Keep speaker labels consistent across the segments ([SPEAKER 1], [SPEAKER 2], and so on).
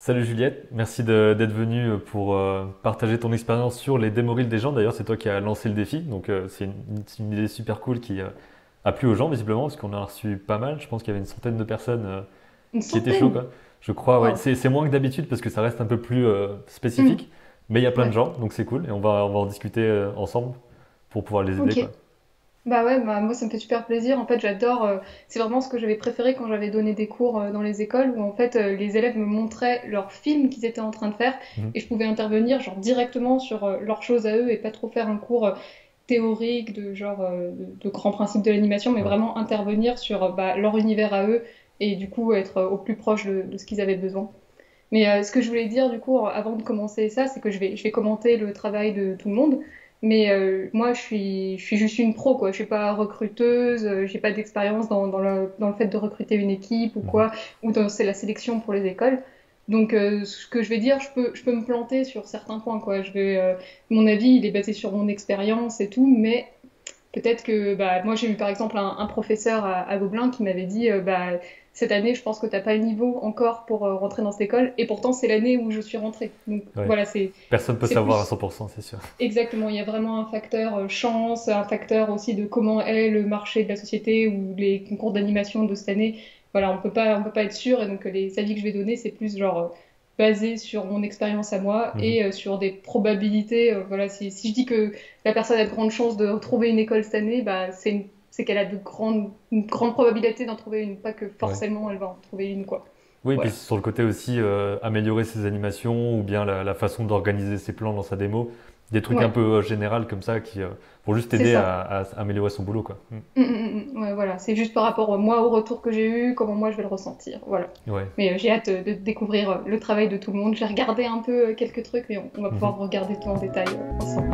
[SPEAKER 1] Salut Juliette, merci d'être venue pour partager ton expérience sur les démo reels des gens. D'ailleurs, c'est toi qui as lancé le défi, donc c'est une idée super cool qui a plu aux gens visiblement, parce qu'on a reçu pas mal. Je pense qu'il y avait une centaine de personnes
[SPEAKER 2] Une
[SPEAKER 1] qui étaient chauds,
[SPEAKER 2] centaine?
[SPEAKER 1] quoi. Je crois, ouais.
[SPEAKER 2] Waouh.
[SPEAKER 1] C'est moins que d'habitude parce que ça reste un peu plus
[SPEAKER 2] Hmm.
[SPEAKER 1] spécifique, mais il y a plein de
[SPEAKER 2] Ouais,
[SPEAKER 1] gens, donc c'est cool et on va en discuter ensemble pour pouvoir les aider,
[SPEAKER 2] ok.
[SPEAKER 1] quoi.
[SPEAKER 2] Bah ouais, bah moi ça me fait super plaisir. En fait, j'adore. C'est vraiment ce que j'avais préféré quand j'avais donné des cours dans les écoles où en fait les élèves me montraient leurs films qu'ils étaient en train de faire
[SPEAKER 1] Mhm.
[SPEAKER 2] et je pouvais intervenir genre directement sur leurs choses à eux et pas trop faire un cours théorique de genre de grands principes de l'animation, mais
[SPEAKER 1] Ouais.
[SPEAKER 2] vraiment intervenir sur bah, leur univers à eux et du coup être au plus proche de ce qu'ils avaient besoin. Mais ce que je voulais dire du coup avant de commencer ça, c'est que je vais commenter le travail de tout le monde. Mais moi, je suis juste une pro, quoi. Je suis pas recruteuse, j'ai pas d'expérience dans le fait de recruter une équipe ou
[SPEAKER 1] Mhm.
[SPEAKER 2] quoi, ou dans c'est la sélection pour les écoles. Donc, ce que je vais dire, je peux me planter sur certains points, quoi. Mon avis, il est basé sur mon expérience et tout, mais peut-être que bah, moi j'ai eu par exemple un professeur à Gobelin qui m'avait dit bah, cette année je pense que t'as pas le niveau encore pour rentrer dans cette école et pourtant c'est l'année où je suis rentrée. Donc
[SPEAKER 1] Ouais.
[SPEAKER 2] voilà,
[SPEAKER 1] Personne peut
[SPEAKER 2] c'est
[SPEAKER 1] savoir à
[SPEAKER 2] plus
[SPEAKER 1] 100%, c'est sûr.
[SPEAKER 2] exactement, il y a vraiment un facteur chance, un facteur aussi de comment est le marché de la société ou les concours d'animation de cette année. Voilà, on peut pas être sûr et donc les avis que je vais donner c'est plus genre basé sur mon expérience à moi
[SPEAKER 1] Mhm.
[SPEAKER 2] et sur des probabilités. Voilà, si je dis que la personne a de grandes chances de trouver une école cette année, bah c'est qu'elle a une grande probabilité d'en trouver une, pas que
[SPEAKER 1] Ouais.
[SPEAKER 2] forcément elle va en trouver une quoi.
[SPEAKER 1] Oui, et puis
[SPEAKER 2] Voilà.
[SPEAKER 1] sur le côté aussi, améliorer ses animations ou bien la façon d'organiser ses plans dans sa démo. Des trucs un
[SPEAKER 2] Ouais,
[SPEAKER 1] peu général comme ça qui vont juste
[SPEAKER 2] c'est
[SPEAKER 1] aider
[SPEAKER 2] ça.
[SPEAKER 1] à améliorer son boulot, quoi.
[SPEAKER 2] Ouais, voilà, c'est juste par rapport moi au retour que j'ai eu, comment moi je vais le ressentir. Voilà.
[SPEAKER 1] Ouais.
[SPEAKER 2] Mais j'ai hâte de découvrir le travail de tout le monde. J'ai regardé un peu quelques trucs, mais on va
[SPEAKER 1] Mhm.
[SPEAKER 2] pouvoir regarder tout en détail ensemble.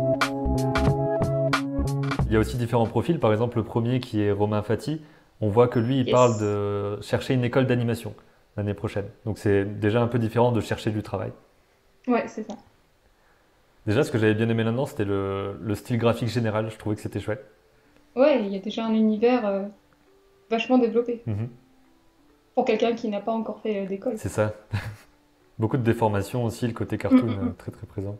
[SPEAKER 1] Il y a aussi différents profils. Par exemple, le premier qui est Romain Fati, on voit que lui, il parle
[SPEAKER 2] Yes.
[SPEAKER 1] de chercher une école d'animation l'année prochaine. Donc c'est déjà un peu différent de chercher du travail.
[SPEAKER 2] Ouais, c'est ça.
[SPEAKER 1] Déjà, ce que j'avais bien aimé là-dedans, c'était le style graphique général. Je trouvais que c'était chouette.
[SPEAKER 2] Ouais, il y a déjà un univers vachement développé
[SPEAKER 1] Mhm.
[SPEAKER 2] pour quelqu'un qui n'a pas encore fait d'école.
[SPEAKER 1] C'est ça. Beaucoup de déformations aussi, le côté
[SPEAKER 2] Mm,
[SPEAKER 1] cartoon
[SPEAKER 2] mm, mm.
[SPEAKER 1] très très présent.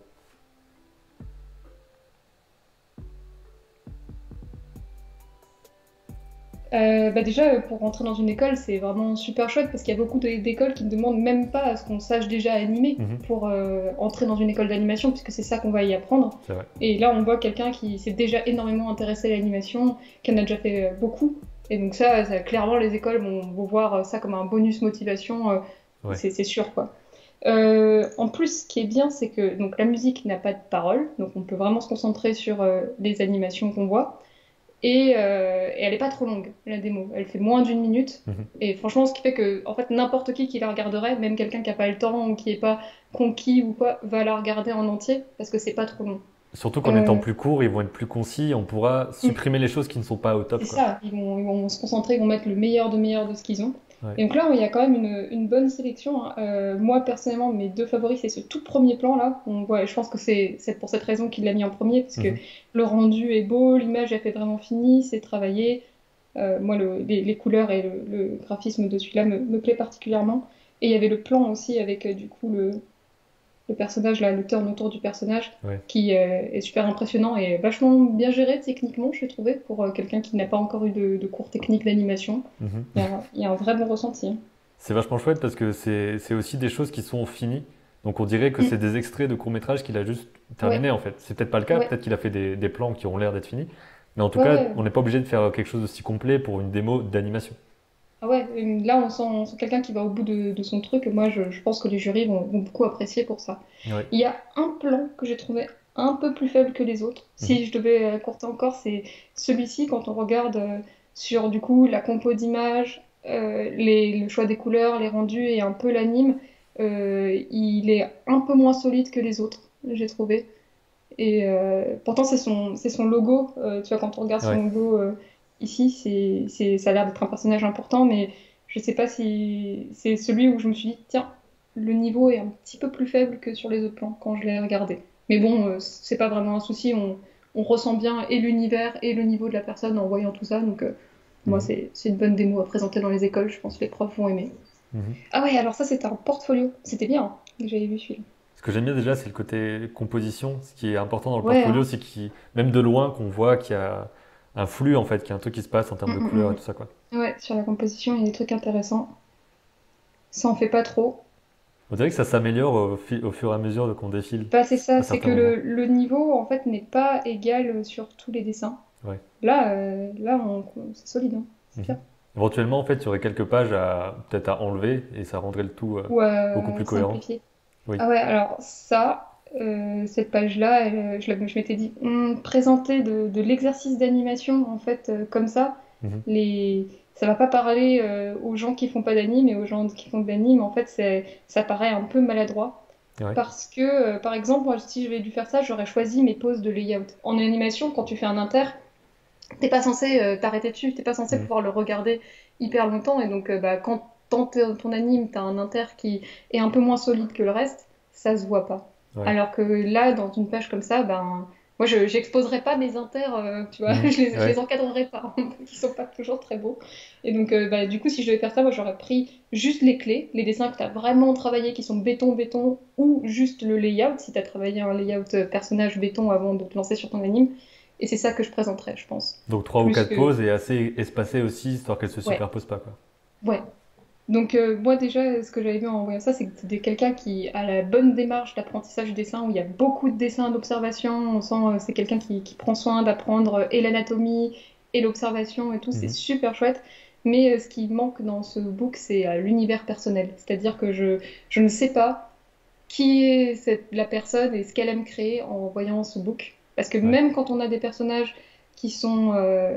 [SPEAKER 2] Bah déjà, pour rentrer dans une école, c'est vraiment super chouette parce qu'il y a beaucoup d'écoles qui ne demandent même pas à ce qu'on sache déjà animer
[SPEAKER 1] Mhm.
[SPEAKER 2] pour entrer dans une école d'animation, puisque c'est ça qu'on va y apprendre.
[SPEAKER 1] C'est vrai.
[SPEAKER 2] Et là, on voit quelqu'un qui s'est déjà énormément intéressé à l'animation, qui en a déjà fait beaucoup. Et donc clairement, les écoles vont voir ça comme un bonus motivation,
[SPEAKER 1] Ouais.
[SPEAKER 2] c'est sûr, quoi. En plus, ce qui est bien, c'est que donc, la musique n'a pas de parole, donc on peut vraiment se concentrer sur les animations qu'on voit. Et elle est pas trop longue, la démo. Elle fait moins d'une minute.
[SPEAKER 1] Mhm.
[SPEAKER 2] Et franchement, ce qui fait que, en fait, n'importe qui la regarderait, même quelqu'un qui a pas le temps ou qui est pas conquis ou quoi, va la regarder en entier parce que c'est pas trop long.
[SPEAKER 1] Surtout qu'en étant
[SPEAKER 2] Euh,
[SPEAKER 1] plus court, ils vont être plus concis. On pourra
[SPEAKER 2] mm,
[SPEAKER 1] supprimer les choses qui ne sont pas au top,
[SPEAKER 2] c'est
[SPEAKER 1] quoi.
[SPEAKER 2] ça. Ils vont se concentrer, ils vont mettre le meilleur de ce qu'ils ont.
[SPEAKER 1] Ouais.
[SPEAKER 2] Et donc là, il y a quand même une bonne sélection, hein. Moi, personnellement, mes deux favoris, c'est ce tout premier plan là. On voit, je pense que c'est pour cette raison qu'il l'a mis en premier, parce que
[SPEAKER 1] Mhm.
[SPEAKER 2] le rendu est beau, l'image elle fait vraiment fini, c'est travaillé. Moi, les couleurs et le graphisme de celui-là me plaît particulièrement. Et il y avait le plan aussi avec du coup le personnage, là, le turn autour du personnage,
[SPEAKER 1] Ouais.
[SPEAKER 2] qui est super impressionnant et vachement bien géré techniquement, je trouvé, pour quelqu'un qui n'a pas encore eu de cours techniques d'animation.
[SPEAKER 1] Mhm.
[SPEAKER 2] Il y a un vrai bon ressenti, hein.
[SPEAKER 1] C'est vachement chouette parce que c'est aussi des choses qui sont finies. Donc on dirait que c'est
[SPEAKER 2] Mm.
[SPEAKER 1] des extraits de courts-métrages qu'il a juste terminé
[SPEAKER 2] Ouais,
[SPEAKER 1] en fait. C'est peut-être pas le cas,
[SPEAKER 2] ouais,
[SPEAKER 1] peut-être qu'il a fait des plans qui ont l'air d'être finis. Mais en tout
[SPEAKER 2] ouais,
[SPEAKER 1] cas,
[SPEAKER 2] ouais.
[SPEAKER 1] on n'est pas obligé de faire quelque chose de si complet pour une démo d'animation.
[SPEAKER 2] Ah ouais, là on sent quelqu'un qui va au bout de son truc. Moi, je pense que les jurys vont beaucoup apprécier pour ça.
[SPEAKER 1] Ouais.
[SPEAKER 2] Il y a un plan que j'ai trouvé un peu plus faible que les autres.
[SPEAKER 1] Mhm.
[SPEAKER 2] Si je devais courter encore, c'est celui-ci quand on regarde sur du coup la compo d'images, le choix des couleurs, les rendus et un peu l'anime. Il est un peu moins solide que les autres, j'ai trouvé. Et pourtant c'est son logo. Tu vois, quand on regarde
[SPEAKER 1] Ouais.
[SPEAKER 2] son logo ici, ça a l'air d'être un personnage important, mais je sais pas si c'est celui où je me suis dit, tiens, le niveau est un petit peu plus faible que sur les autres plans quand je l'ai regardé. Mais bon, c'est pas vraiment un souci. On ressent bien et l'univers et le niveau de la personne en voyant tout ça. Donc moi,
[SPEAKER 1] Mhm.
[SPEAKER 2] c'est une bonne démo à présenter dans les écoles. Je pense que les profs vont aimer.
[SPEAKER 1] Mhm.
[SPEAKER 2] Ah ouais, alors ça, c'était un portfolio. C'était bien, hein, que j'avais vu celui-là.
[SPEAKER 1] Ce que j'aime bien déjà, c'est le côté composition. Ce qui est important dans le
[SPEAKER 2] Ouais,
[SPEAKER 1] portfolio,
[SPEAKER 2] hein.
[SPEAKER 1] c'est même de loin, qu'on voit qu'il y a un flux, en fait, qu'il y a un truc qui se passe en termes de couleurs et tout ça, quoi.
[SPEAKER 2] Ouais, sur la composition, il y a des trucs intéressants. Ça en fait pas trop.
[SPEAKER 1] On dirait que ça s'améliore au fur et à mesure qu'on défile
[SPEAKER 2] Bah, c'est ça,
[SPEAKER 1] à
[SPEAKER 2] c'est
[SPEAKER 1] certains
[SPEAKER 2] que
[SPEAKER 1] moments.
[SPEAKER 2] le niveau, en fait, n'est pas égal sur tous les dessins.
[SPEAKER 1] Ouais.
[SPEAKER 2] Là, c'est solide, hein. C'est
[SPEAKER 1] Mhm.
[SPEAKER 2] bien.
[SPEAKER 1] Éventuellement, en fait, il y aurait quelques pages peut-être à enlever et ça rendrait le tout
[SPEAKER 2] Ou
[SPEAKER 1] beaucoup plus cohérent.
[SPEAKER 2] simplifié.
[SPEAKER 1] Oui.
[SPEAKER 2] Ah ouais, alors ça, cette page-là, je m'étais dit, présenter de l'exercice d'animation, en fait, comme ça,
[SPEAKER 1] Mhm.
[SPEAKER 2] ça va pas parler aux gens qui font pas d'anime et aux gens qui font de l'anime. En fait, ça paraît un peu maladroit.
[SPEAKER 1] Ouais.
[SPEAKER 2] Parce que, par exemple, moi, si j'avais dû faire ça, j'aurais choisi mes poses de layout. En animation, quand tu fais un inter, t'es pas censé t'arrêter dessus, t'es pas censé
[SPEAKER 1] Mhm.
[SPEAKER 2] pouvoir le regarder hyper longtemps. Et donc, bah, quand dans ton anime, t'as un inter qui est un peu moins solide que le reste, ça se voit pas.
[SPEAKER 1] Ouais.
[SPEAKER 2] Alors que là, dans une page comme ça, ben, moi, j'exposerai pas mes inters, tu vois,
[SPEAKER 1] Mhm.
[SPEAKER 2] je les
[SPEAKER 1] Ouais.
[SPEAKER 2] encadrerai pas, qui sont pas toujours très beaux. Et donc, bah, du coup, si je devais faire ça, moi, j'aurais pris juste les clés, les dessins que t'as vraiment travaillé, qui sont béton, ou juste le layout, si t'as travaillé un layout personnage béton avant de te lancer sur ton anime. Et c'est ça que je présenterais, je pense.
[SPEAKER 1] Donc 3 ou
[SPEAKER 2] Plus
[SPEAKER 1] 4
[SPEAKER 2] que...
[SPEAKER 1] pauses et assez espacées aussi, histoire qu'elles se
[SPEAKER 2] Ouais,
[SPEAKER 1] superposent pas, quoi.
[SPEAKER 2] ouais. Donc moi déjà, ce que j'avais vu en voyant ça, c'est que c'était quelqu'un qui a la bonne démarche d'apprentissage du dessin, où il y a beaucoup de dessins d'observation. On sent c'est quelqu'un qui prend soin d'apprendre et l'anatomie et l'observation et tout. C'est
[SPEAKER 1] Mhm.
[SPEAKER 2] super chouette. Mais ce qui manque dans ce book, c'est l'univers personnel. C'est-à-dire que je ne sais pas qui est la personne et ce qu'elle aime créer en voyant ce book. Parce que
[SPEAKER 1] Ouais.
[SPEAKER 2] même quand on a des personnages qui sont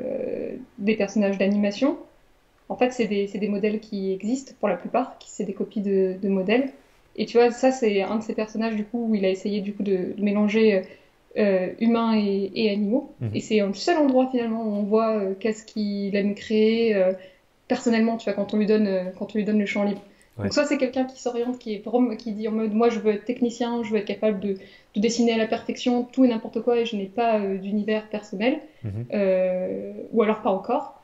[SPEAKER 2] des personnages d'animation, en fait, c'est des modèles qui existent pour la plupart, qui c'est des copies de modèles. Et tu vois, ça, c'est un de ces personnages, du coup, où il a essayé, du coup, de mélanger humains et animaux. Et
[SPEAKER 1] Mhm.
[SPEAKER 2] c'est un seul endroit, finalement, où on voit qu'est-ce qu'il aime créer personnellement, tu vois, quand on lui donne le champ libre.
[SPEAKER 1] Ouais.
[SPEAKER 2] Donc, soit c'est quelqu'un qui s'oriente, qui dit en mode, moi, je veux être technicien, je veux être capable de dessiner à la perfection tout et n'importe quoi, et je n'ai pas d'univers personnel.
[SPEAKER 1] Mhm.
[SPEAKER 2] Ou alors pas encore.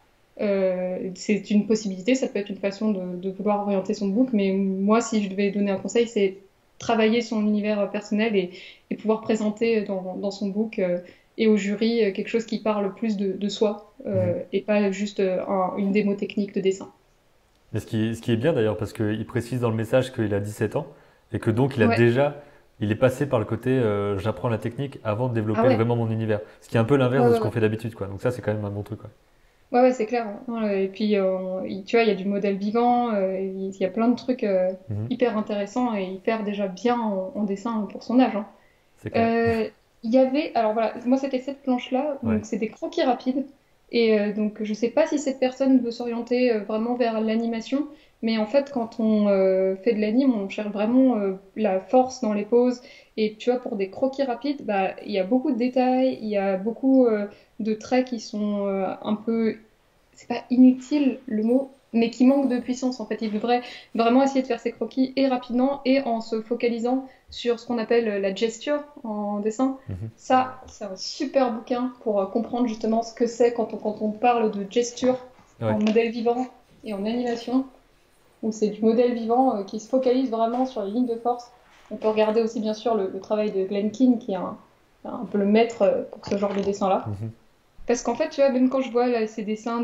[SPEAKER 2] C'est une possibilité, ça peut être une façon de vouloir orienter son book, mais moi, si je devais donner un conseil, c'est travailler son univers personnel et pouvoir présenter dans son book et au jury quelque chose qui parle plus de soi
[SPEAKER 1] Mhm.
[SPEAKER 2] et pas juste une démo technique de dessin.
[SPEAKER 1] Mais ce qui est bien d'ailleurs, parce qu'il précise dans le message qu'il a 17 ans et que donc
[SPEAKER 2] Ouais,
[SPEAKER 1] il est passé par le côté j'apprends la technique avant de
[SPEAKER 2] ah
[SPEAKER 1] développer
[SPEAKER 2] ouais,
[SPEAKER 1] vraiment mon univers. Ce qui est un peu l'inverse
[SPEAKER 2] ouais,
[SPEAKER 1] de
[SPEAKER 2] ouais,
[SPEAKER 1] ce qu'on
[SPEAKER 2] ouais.
[SPEAKER 1] fait d'habitude, quoi. Donc ça, c'est quand même un bon truc, quoi.
[SPEAKER 2] Ouais, ouais, c'est clair, hein. Ouais, et puis, tu vois, il y a du modèle vivant, il y a plein de trucs
[SPEAKER 1] Mhm.
[SPEAKER 2] hyper intéressants et hyper déjà bien en dessin pour son âge, hein.
[SPEAKER 1] C'est clair.
[SPEAKER 2] Euh, Il y avait, alors voilà, moi c'était cette planche-là,
[SPEAKER 1] Ouais.
[SPEAKER 2] donc c'est des croquis rapides. Et donc je sais pas si cette personne veut s'orienter vraiment vers l'animation, mais en fait quand on fait de l'anime, on cherche vraiment la force dans les poses. Et tu vois, pour des croquis rapides, bah il y a beaucoup de détails, il y a beaucoup de traits qui sont un peu, c'est pas inutile le mot, mais qui manquent de puissance en fait. Il devrait vraiment essayer de faire ses croquis et rapidement et en se focalisant sur ce qu'on appelle la gesture en dessin.
[SPEAKER 1] Mhm.
[SPEAKER 2] Ça, c'est un super bouquin pour comprendre justement ce que c'est quand on parle de gesture
[SPEAKER 1] Ouais.
[SPEAKER 2] en modèle vivant et en animation, où c'est du modèle vivant qui se focalise vraiment sur les lignes de force. On peut regarder aussi bien sûr le travail de Glenn Keane, qui est un peu le maître pour ce genre de dessin-là.
[SPEAKER 1] Mhm.
[SPEAKER 2] Parce qu'en fait, tu vois, même quand je vois là, ces dessins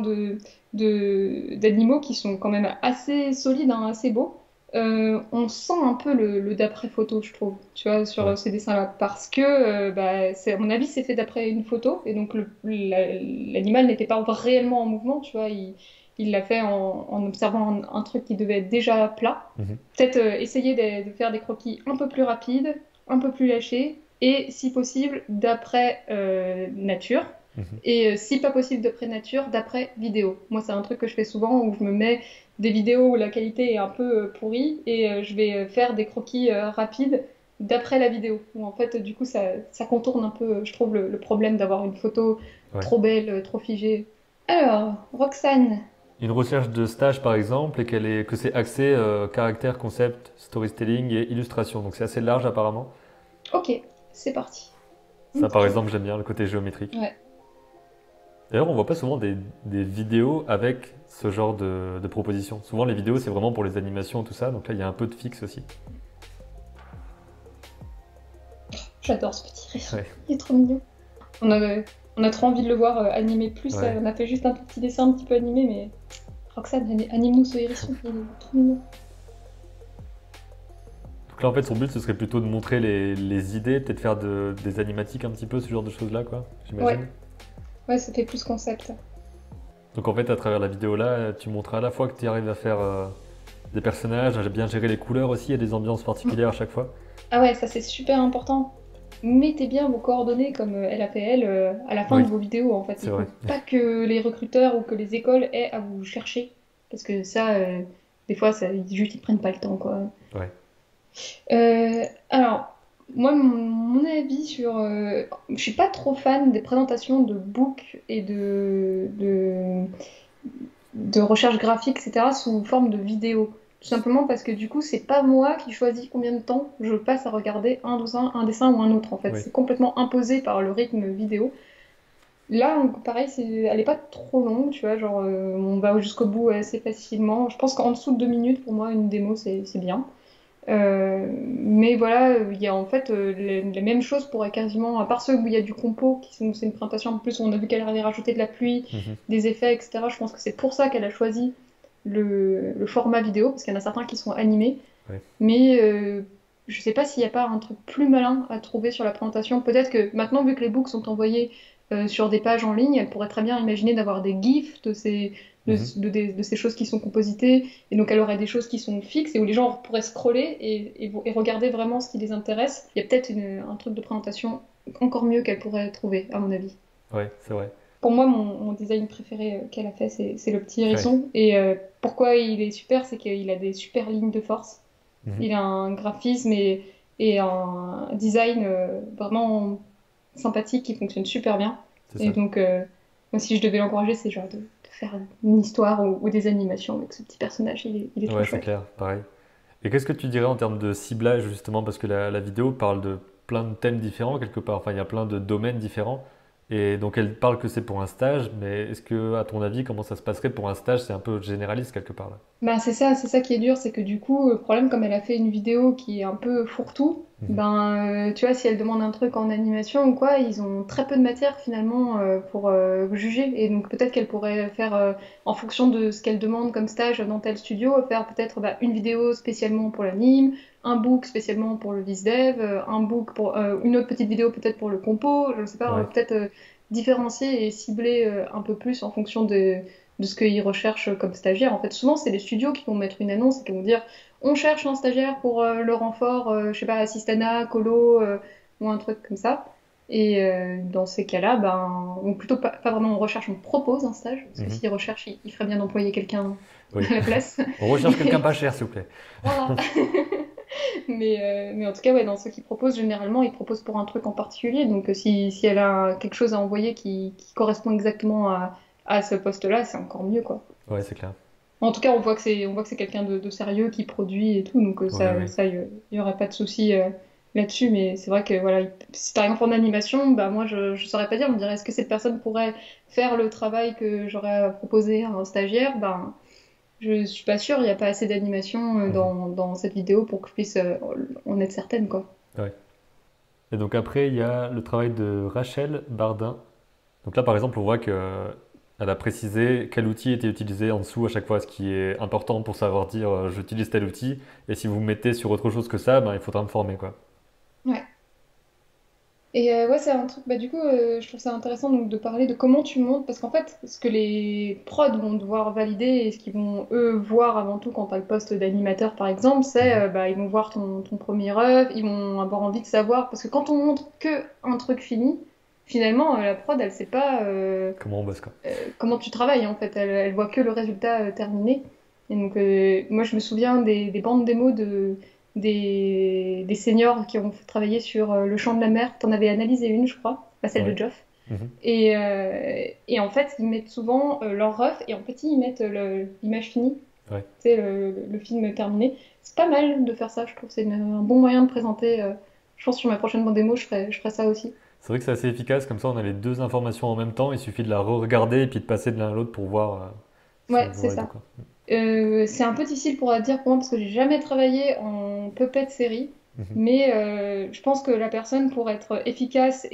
[SPEAKER 2] d'animaux qui sont quand même assez solides, hein, assez beaux, on sent un peu le d'après-photo, je trouve, tu vois, sur
[SPEAKER 1] Ouais.
[SPEAKER 2] ces dessins-là. Parce que, bah, à mon avis, c'est fait d'après une photo, et donc l'animal n'était pas réellement en mouvement, tu vois, il l'a fait en observant un truc qui devait être déjà plat.
[SPEAKER 1] Mhm.
[SPEAKER 2] Peut-être essayer de faire des croquis un peu plus rapides, un peu plus lâchés, et si possible, d'après nature.
[SPEAKER 1] Mhm.
[SPEAKER 2] Et si pas possible d'après nature, d'après vidéo. Moi, c'est un truc que je fais souvent où je me mets des vidéos où la qualité est un peu pourrie et je vais faire des croquis rapides d'après la vidéo. Où en fait, du coup, ça contourne un peu, je trouve, le problème d'avoir une photo
[SPEAKER 1] Ouais.
[SPEAKER 2] trop belle, trop figée. Alors, Roxane.
[SPEAKER 1] Une recherche de stage par exemple et que c'est axé caractère, concept, storytelling et illustration. Donc c'est assez large apparemment.
[SPEAKER 2] Ok, c'est parti.
[SPEAKER 1] Ça par
[SPEAKER 2] Très bien.
[SPEAKER 1] exemple j'aime bien le côté géométrique.
[SPEAKER 2] Ouais.
[SPEAKER 1] D'ailleurs, on voit pas souvent des vidéos avec ce genre de propositions. Souvent, les vidéos, c'est vraiment pour les animations, tout ça. Donc là, il y a un peu de fixe aussi.
[SPEAKER 2] J'adore ce petit rire.
[SPEAKER 1] Ouais,
[SPEAKER 2] Il est trop mignon. On a, on a trop envie de le voir animé plus.
[SPEAKER 1] ouais.
[SPEAKER 2] On a fait juste un petit dessin un petit peu animé, mais Roxane, anime-nous ce hérisson. Il est trop mignon.
[SPEAKER 1] Donc là, en fait, son but, ce serait plutôt de montrer les idées, peut-être faire des animatiques un petit peu, ce genre de choses-là, quoi,
[SPEAKER 2] Ouais,
[SPEAKER 1] j'imagine.
[SPEAKER 2] ouais, ça fait plus concept.
[SPEAKER 1] Donc en fait, à travers la vidéo là, tu montres à la fois que tu arrives à faire des personnages, à bien gérer les couleurs aussi, il y a des ambiances particulières à chaque fois.
[SPEAKER 2] Ah ouais, ça c'est super important. Mettez bien vos coordonnées comme elle a fait elle à la fin
[SPEAKER 1] Oui,
[SPEAKER 2] de vos vidéos en fait.
[SPEAKER 1] c'est
[SPEAKER 2] Il
[SPEAKER 1] vrai.
[SPEAKER 2] faut pas que les recruteurs ou que les écoles aient à vous chercher parce que ça, des fois, ça, ils prennent pas le temps quoi.
[SPEAKER 1] Ouais.
[SPEAKER 2] Alors, moi, mon avis sur, je suis pas trop fan des présentations de books et de recherche graphique, etc., sous forme de vidéo. Tout simplement parce que du coup, c'est pas moi qui choisis combien de temps je passe à regarder un dessin ou un autre, en fait.
[SPEAKER 1] Oui.
[SPEAKER 2] C'est complètement imposé par le rythme vidéo. Là, pareil, elle est pas trop longue, tu vois, genre, on va jusqu'au bout assez facilement. Je pense qu'en dessous de 2 minutes, pour moi, une démo, c'est bien. Mais voilà, il y a en fait les mêmes choses pourraient quasiment, à part ceux où il y a du compo, c'est une présentation en plus où on a vu qu'elle avait rajouté de la pluie,
[SPEAKER 1] Mhm.
[SPEAKER 2] des effets, etc. Je pense que c'est pour ça qu'elle a choisi le format vidéo, parce qu'il y en a certains qui sont animés.
[SPEAKER 1] Ouais.
[SPEAKER 2] Mais je sais pas s'il n'y a pas un truc plus malin à trouver sur la présentation. Peut-être que maintenant, vu que les books sont envoyés sur des pages en ligne, elle pourrait très bien imaginer d'avoir des gifs
[SPEAKER 1] Mhm.
[SPEAKER 2] de ces choses qui sont compositées. Et donc, elle aurait des choses qui sont fixes et où les gens pourraient scroller et regarder vraiment ce qui les intéresse. Il y a peut-être un truc de présentation encore mieux qu'elle pourrait trouver, à mon avis.
[SPEAKER 1] Ouais, c'est vrai.
[SPEAKER 2] Pour moi, mon design préféré qu'elle a fait, c'est le petit
[SPEAKER 1] Ouais.
[SPEAKER 2] hérisson. Et pourquoi il est super, c'est qu'il a des super lignes de force.
[SPEAKER 1] Mhm.
[SPEAKER 2] Il a un graphisme et un design vraiment sympathique qui fonctionne super bien.
[SPEAKER 1] C'est
[SPEAKER 2] Et
[SPEAKER 1] ça.
[SPEAKER 2] donc, moi, si je devais l'encourager, c'est genre de faire une histoire ou des animations avec ce petit personnage. Il est trop
[SPEAKER 1] Ouais, c'est
[SPEAKER 2] chouette.
[SPEAKER 1] clair, pareil. Et qu'est-ce que tu dirais en termes de ciblage, justement, parce que la vidéo parle de plein de thèmes différents, quelque part, enfin, il y a plein de domaines différents, et donc elle parle que c'est pour un stage, mais est-ce que, à ton avis, comment ça se passerait pour un stage? C'est un peu généraliste, quelque part, là.
[SPEAKER 2] Bah, c'est ça qui est dur, c'est que du coup, le problème, comme elle a fait une vidéo qui est un peu fourre-tout,
[SPEAKER 1] Mhm.
[SPEAKER 2] ben, tu vois, si elle demande un truc en animation ou quoi, ils ont très peu de matière finalement pour juger. Et donc peut-être qu'elle pourrait faire, en fonction de ce qu'elle demande comme stage dans tel studio, faire peut-être bah, une vidéo spécialement pour l'anime, un book spécialement pour le VizDev, un book pour une autre petite vidéo peut-être pour le compo, je ne sais pas,
[SPEAKER 1] Ouais,
[SPEAKER 2] peut-être différencier et cibler un peu plus en fonction de ce qu'ils recherchent comme stagiaire. En fait, souvent, c'est les studios qui vont mettre une annonce et qui vont dire on cherche un stagiaire pour le renfort, je sais pas, assistana, colo ou un truc comme ça. Et dans ces cas-là, ben, ou plutôt pas vraiment on recherche, on propose un stage, parce que
[SPEAKER 1] mhm.
[SPEAKER 2] s'ils recherchent, il ferait bien d'employer quelqu'un
[SPEAKER 1] Oui.
[SPEAKER 2] à la place.
[SPEAKER 1] On recherche quelqu'un pas cher, s'il vous plaît.
[SPEAKER 2] Voilà. Mais en tout cas, ouais, dans ceux qui proposent, généralement, ils proposent pour un truc en particulier. Donc, si elle a quelque chose à envoyer qui correspond exactement à ce poste-là, c'est encore mieux, quoi.
[SPEAKER 1] Ouais, c'est clair.
[SPEAKER 2] En tout cas, on voit que c'est quelqu'un de sérieux qui produit et tout. Donc,
[SPEAKER 1] Ouais, ouais.
[SPEAKER 2] il y aurait pas de souci là-dessus. Mais c'est vrai que, voilà, si par exemple en animation, bah, moi, je saurais pas dire. On me dirait, est-ce que cette personne pourrait faire le travail que j'aurais proposé à un stagiaire? Ben, je suis pas sûre, il n'y a pas assez d'animation
[SPEAKER 1] Mhm.
[SPEAKER 2] dans cette vidéo pour que je puisse en être certaine, quoi.
[SPEAKER 1] Ouais. Et donc après, il y a le travail de Rachel Bardin. Donc là, par exemple, on voit que elle a précisé quel outil était utilisé en dessous à chaque fois, ce qui est important pour savoir dire j'utilise tel outil. Et si vous mettez sur autre chose que ça, ben, il faudra me former, quoi.
[SPEAKER 2] Ouais. Et ouais, c'est un truc, bah, du coup, je trouve ça intéressant donc, de parler de comment tu montes, parce qu'en fait, ce que les prods vont devoir valider et ce qu'ils vont, eux, voir avant tout quand tu as le poste d'animateur, par exemple, c'est,
[SPEAKER 1] Mhm.
[SPEAKER 2] bah, ils vont voir ton premier œuvre, ils vont avoir envie de savoir, parce que quand on montre que un truc fini, finalement, la prod, elle sait pas
[SPEAKER 1] Comment on bosse, quoi.
[SPEAKER 2] comment tu travailles, en fait, elle voit que le résultat terminé. Et donc, moi, je me souviens des bandes démos des seniors qui ont travaillé sur Le Chant de la Mer. T'en avais analysé une, je crois, pas celle
[SPEAKER 1] Ouais.
[SPEAKER 2] de Geoff.
[SPEAKER 1] Mhm.
[SPEAKER 2] Et en fait, ils mettent souvent leur ref et en petit, ils mettent l'image finie,
[SPEAKER 1] Ouais.
[SPEAKER 2] tu sais, le film terminé. C'est pas mal de faire ça, je trouve. C'est un bon moyen de présenter. Je pense que sur ma prochaine bande démo, je ferai ça aussi.
[SPEAKER 1] C'est vrai que c'est assez efficace, comme ça on a les deux informations en même temps, il suffit de la re-regarder et puis de passer de l'un à l'autre pour voir si
[SPEAKER 2] Ouais,
[SPEAKER 1] on
[SPEAKER 2] c'est
[SPEAKER 1] voit les deux
[SPEAKER 2] ça.
[SPEAKER 1] quoi.
[SPEAKER 2] C'est un peu difficile pour dire pour moi parce que j'ai jamais travaillé en puppet série,
[SPEAKER 1] Mhm.
[SPEAKER 2] mais je pense que la personne pour être efficace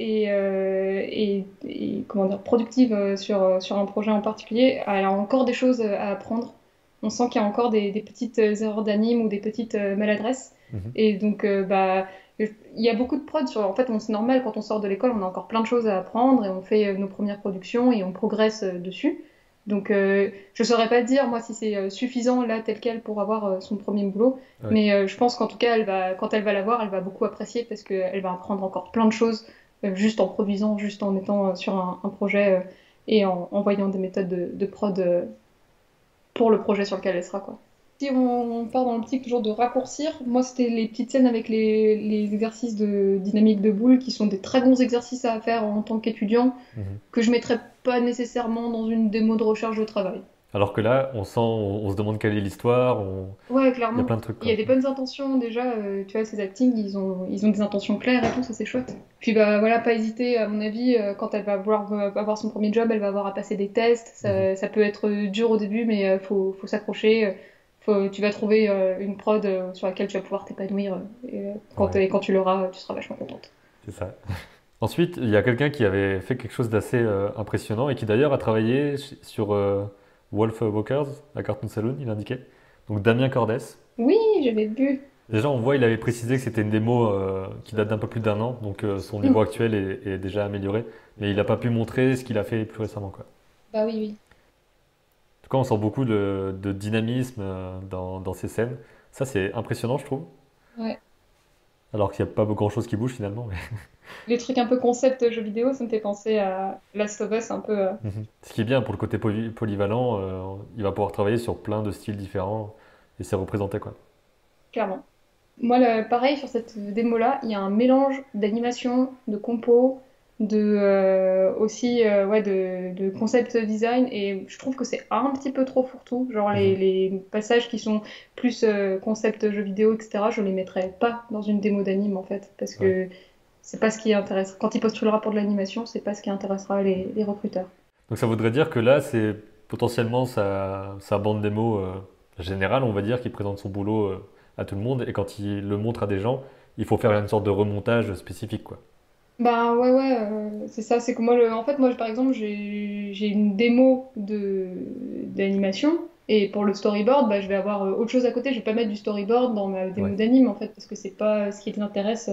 [SPEAKER 2] et, comment dire productive sur un projet en particulier, elle a encore des choses à apprendre. On sent qu'il y a encore des petites erreurs d'anime ou des petites maladresses.
[SPEAKER 1] Mhm.
[SPEAKER 2] Et donc il y a beaucoup de prod sur. En fait, c'est normal quand on sort de l'école, on a encore plein de choses à apprendre et on fait nos premières productions et on progresse dessus. Donc je saurais pas dire moi si c'est suffisant là tel quel pour avoir son premier boulot,
[SPEAKER 1] Ouais.
[SPEAKER 2] mais je pense qu'en tout cas quand elle va l'avoir, elle va beaucoup apprécier parce qu'elle va apprendre encore plein de choses juste en produisant, juste en étant sur un projet et en voyant des méthodes de prod pour le projet sur lequel elle sera quoi. Si on part dans l'optique toujours de raccourcir, moi c'était les petites scènes avec les exercices de dynamique de boule qui sont des très bons exercices à faire en tant qu'étudiant
[SPEAKER 1] Mhm.
[SPEAKER 2] que je mettrais pas nécessairement dans une démo de recherche de travail.
[SPEAKER 1] Alors que là, on sent, on se demande quelle est l'histoire,
[SPEAKER 2] Ouais,
[SPEAKER 1] il y a
[SPEAKER 2] clairement.
[SPEAKER 1] plein de trucs
[SPEAKER 2] Il y a
[SPEAKER 1] quoi.
[SPEAKER 2] des bonnes intentions déjà, tu vois, ces actings, ils ont des intentions claires et tout, ça c'est chouette. Puis bah voilà, pas hésiter, à mon avis, quand elle va vouloir avoir son premier job, elle va avoir à passer des tests.
[SPEAKER 1] Mhm.
[SPEAKER 2] Ça peut être dur au début, mais faut s'accrocher. Tu vas trouver une prod sur laquelle tu vas pouvoir t'épanouir.
[SPEAKER 1] Ouais,
[SPEAKER 2] Et quand tu l'auras, tu seras vachement contente.
[SPEAKER 1] c'est ça. Ensuite, il y a quelqu'un qui avait fait quelque chose d'assez impressionnant et qui d'ailleurs a travaillé sur Wolf Walkers à Cartoon Saloon, il indiquait. Donc Damien Cordes.
[SPEAKER 2] Oui, j'avais vu.
[SPEAKER 1] Déjà, on voit, il avait précisé que c'était une démo qui date d'un peu plus d'un an, donc son niveau
[SPEAKER 2] Mm.
[SPEAKER 1] actuel est déjà amélioré, mais il n'a pas pu montrer ce qu'il a fait plus récemment, quoi.
[SPEAKER 2] Bah oui, oui.
[SPEAKER 1] En tout cas, on sent beaucoup de dynamisme dans ces scènes. Ça, c'est impressionnant, je trouve.
[SPEAKER 2] Ouais.
[SPEAKER 1] Alors qu'il n'y a pas grand-chose qui bouge finalement. Mais
[SPEAKER 2] Les trucs un peu concept jeux vidéo, ça me fait penser à Last of Us un peu.
[SPEAKER 1] Mhm. Ce qui est bien pour le côté polyvalent, il va pouvoir travailler sur plein de styles différents et c'est représenté, quoi.
[SPEAKER 2] Clairement. Moi, pareil, sur cette démo-là, il y a un mélange d'animation, de compo, aussi ouais, de concept design, et je trouve que c'est un petit peu trop fourre-tout. Genre
[SPEAKER 1] Mhm.
[SPEAKER 2] les passages qui sont plus concept jeux vidéo, etc., je les mettrais pas dans une démo d'anime en fait, parce
[SPEAKER 1] Ouais.
[SPEAKER 2] que c'est pas ce qui intéresse. Quand il postulera pour de l'animation, c'est pas ce qui intéressera les recruteurs.
[SPEAKER 1] Donc ça voudrait dire que là, c'est potentiellement sa bande démo générale, on va dire, qui présente son boulot à tout le monde. Et quand il le montre à des gens, il faut faire une sorte de remontage spécifique, quoi.
[SPEAKER 2] Bah ouais ouais c'est ça, c'est que moi en fait moi par exemple j'ai une démo de d'animation et pour le storyboard bah je vais avoir autre chose à côté, je vais pas mettre du storyboard dans ma
[SPEAKER 1] Ouais.
[SPEAKER 2] démo d'anime en fait parce que c'est pas ce qui les intéresse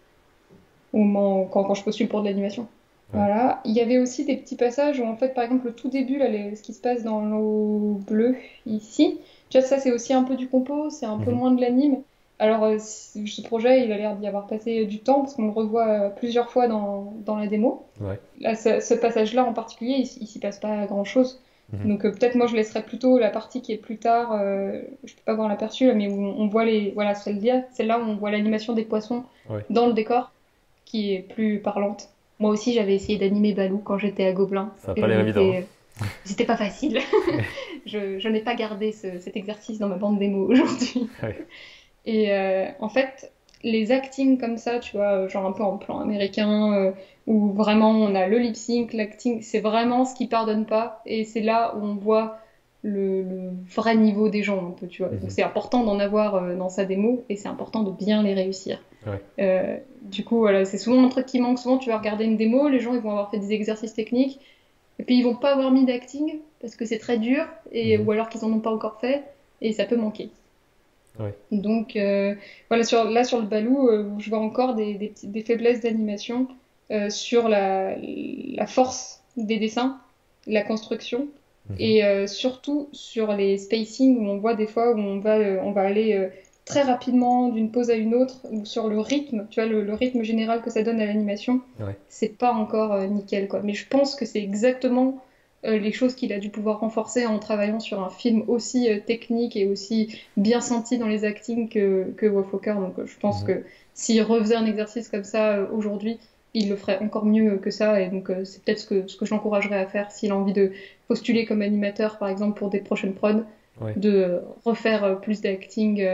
[SPEAKER 2] quand je postule pour de l'animation.
[SPEAKER 1] Ouais.
[SPEAKER 2] Voilà, il y avait aussi des petits passages où en fait par exemple le tout début là ce qui se passe dans l'eau bleue ici, tu vois ça c'est aussi un peu du compo, c'est un peu
[SPEAKER 1] Mhm.
[SPEAKER 2] moins de l'anime. Alors ce projet il a l'air d'y avoir passé du temps parce qu'on le revoit plusieurs fois dans la démo.
[SPEAKER 1] Ouais.
[SPEAKER 2] Là ce passage-là en particulier il s'y passe pas grand-chose.
[SPEAKER 1] Mhm.
[SPEAKER 2] Donc peut-être moi je laisserais plutôt la partie qui est plus tard, je peux pas voir l'aperçu là, mais où on voit voilà celle-là où on voit l'animation des poissons
[SPEAKER 1] Ouais.
[SPEAKER 2] dans le décor qui est plus parlante. Moi aussi, j'avais essayé d'animer Balou quand j'étais à Gobelin
[SPEAKER 1] Ça n'a pas
[SPEAKER 2] et
[SPEAKER 1] l'air évident,
[SPEAKER 2] c'était pas facile.
[SPEAKER 1] hein.
[SPEAKER 2] Je n'ai pas gardé cet exercice dans ma bande démo aujourd'hui.
[SPEAKER 1] Ouais.
[SPEAKER 2] Et en fait, les actings comme ça, tu vois, genre un peu en plan américain, où vraiment on a le lip sync, l'acting, c'est vraiment ce qui pardonne pas. Et c'est là où on voit le vrai niveau des gens, un peu, tu vois. Donc
[SPEAKER 1] Mhm.
[SPEAKER 2] c'est important d'en avoir dans sa démo et c'est important de bien les réussir.
[SPEAKER 1] Ouais.
[SPEAKER 2] Du coup, voilà, c'est souvent un truc qui manque. Souvent, tu vas regarder une démo, les gens ils vont avoir fait des exercices techniques, et puis ils vont pas avoir mis d'acting parce que c'est très dur,
[SPEAKER 1] Mhm.
[SPEAKER 2] ou alors qu'ils en ont pas encore fait, et ça peut manquer.
[SPEAKER 1] Ouais.
[SPEAKER 2] Donc, voilà, là sur le Balou, je vois encore des faiblesses d'animation sur la force des dessins, la construction,
[SPEAKER 1] Mhm.
[SPEAKER 2] et surtout sur les spacing où on voit des fois où on va aller très rapidement d'une pause à une autre, ou sur le rythme, tu vois, le rythme général que ça donne à l'animation,
[SPEAKER 1] Ouais.
[SPEAKER 2] c'est pas encore nickel, quoi. Mais je pense que c'est exactement les choses qu'il a dû pouvoir renforcer en travaillant sur un film aussi technique et aussi bien senti dans les actings que Wolfwalker. Donc je pense
[SPEAKER 1] Mhm.
[SPEAKER 2] que s'il refaisait un exercice comme ça aujourd'hui, il le ferait encore mieux que ça. Et donc c'est peut-être ce que je l'encouragerais à faire s'il a envie de postuler comme animateur, par exemple, pour des prochaines prods,
[SPEAKER 1] Ouais.
[SPEAKER 2] de refaire plus d'acting.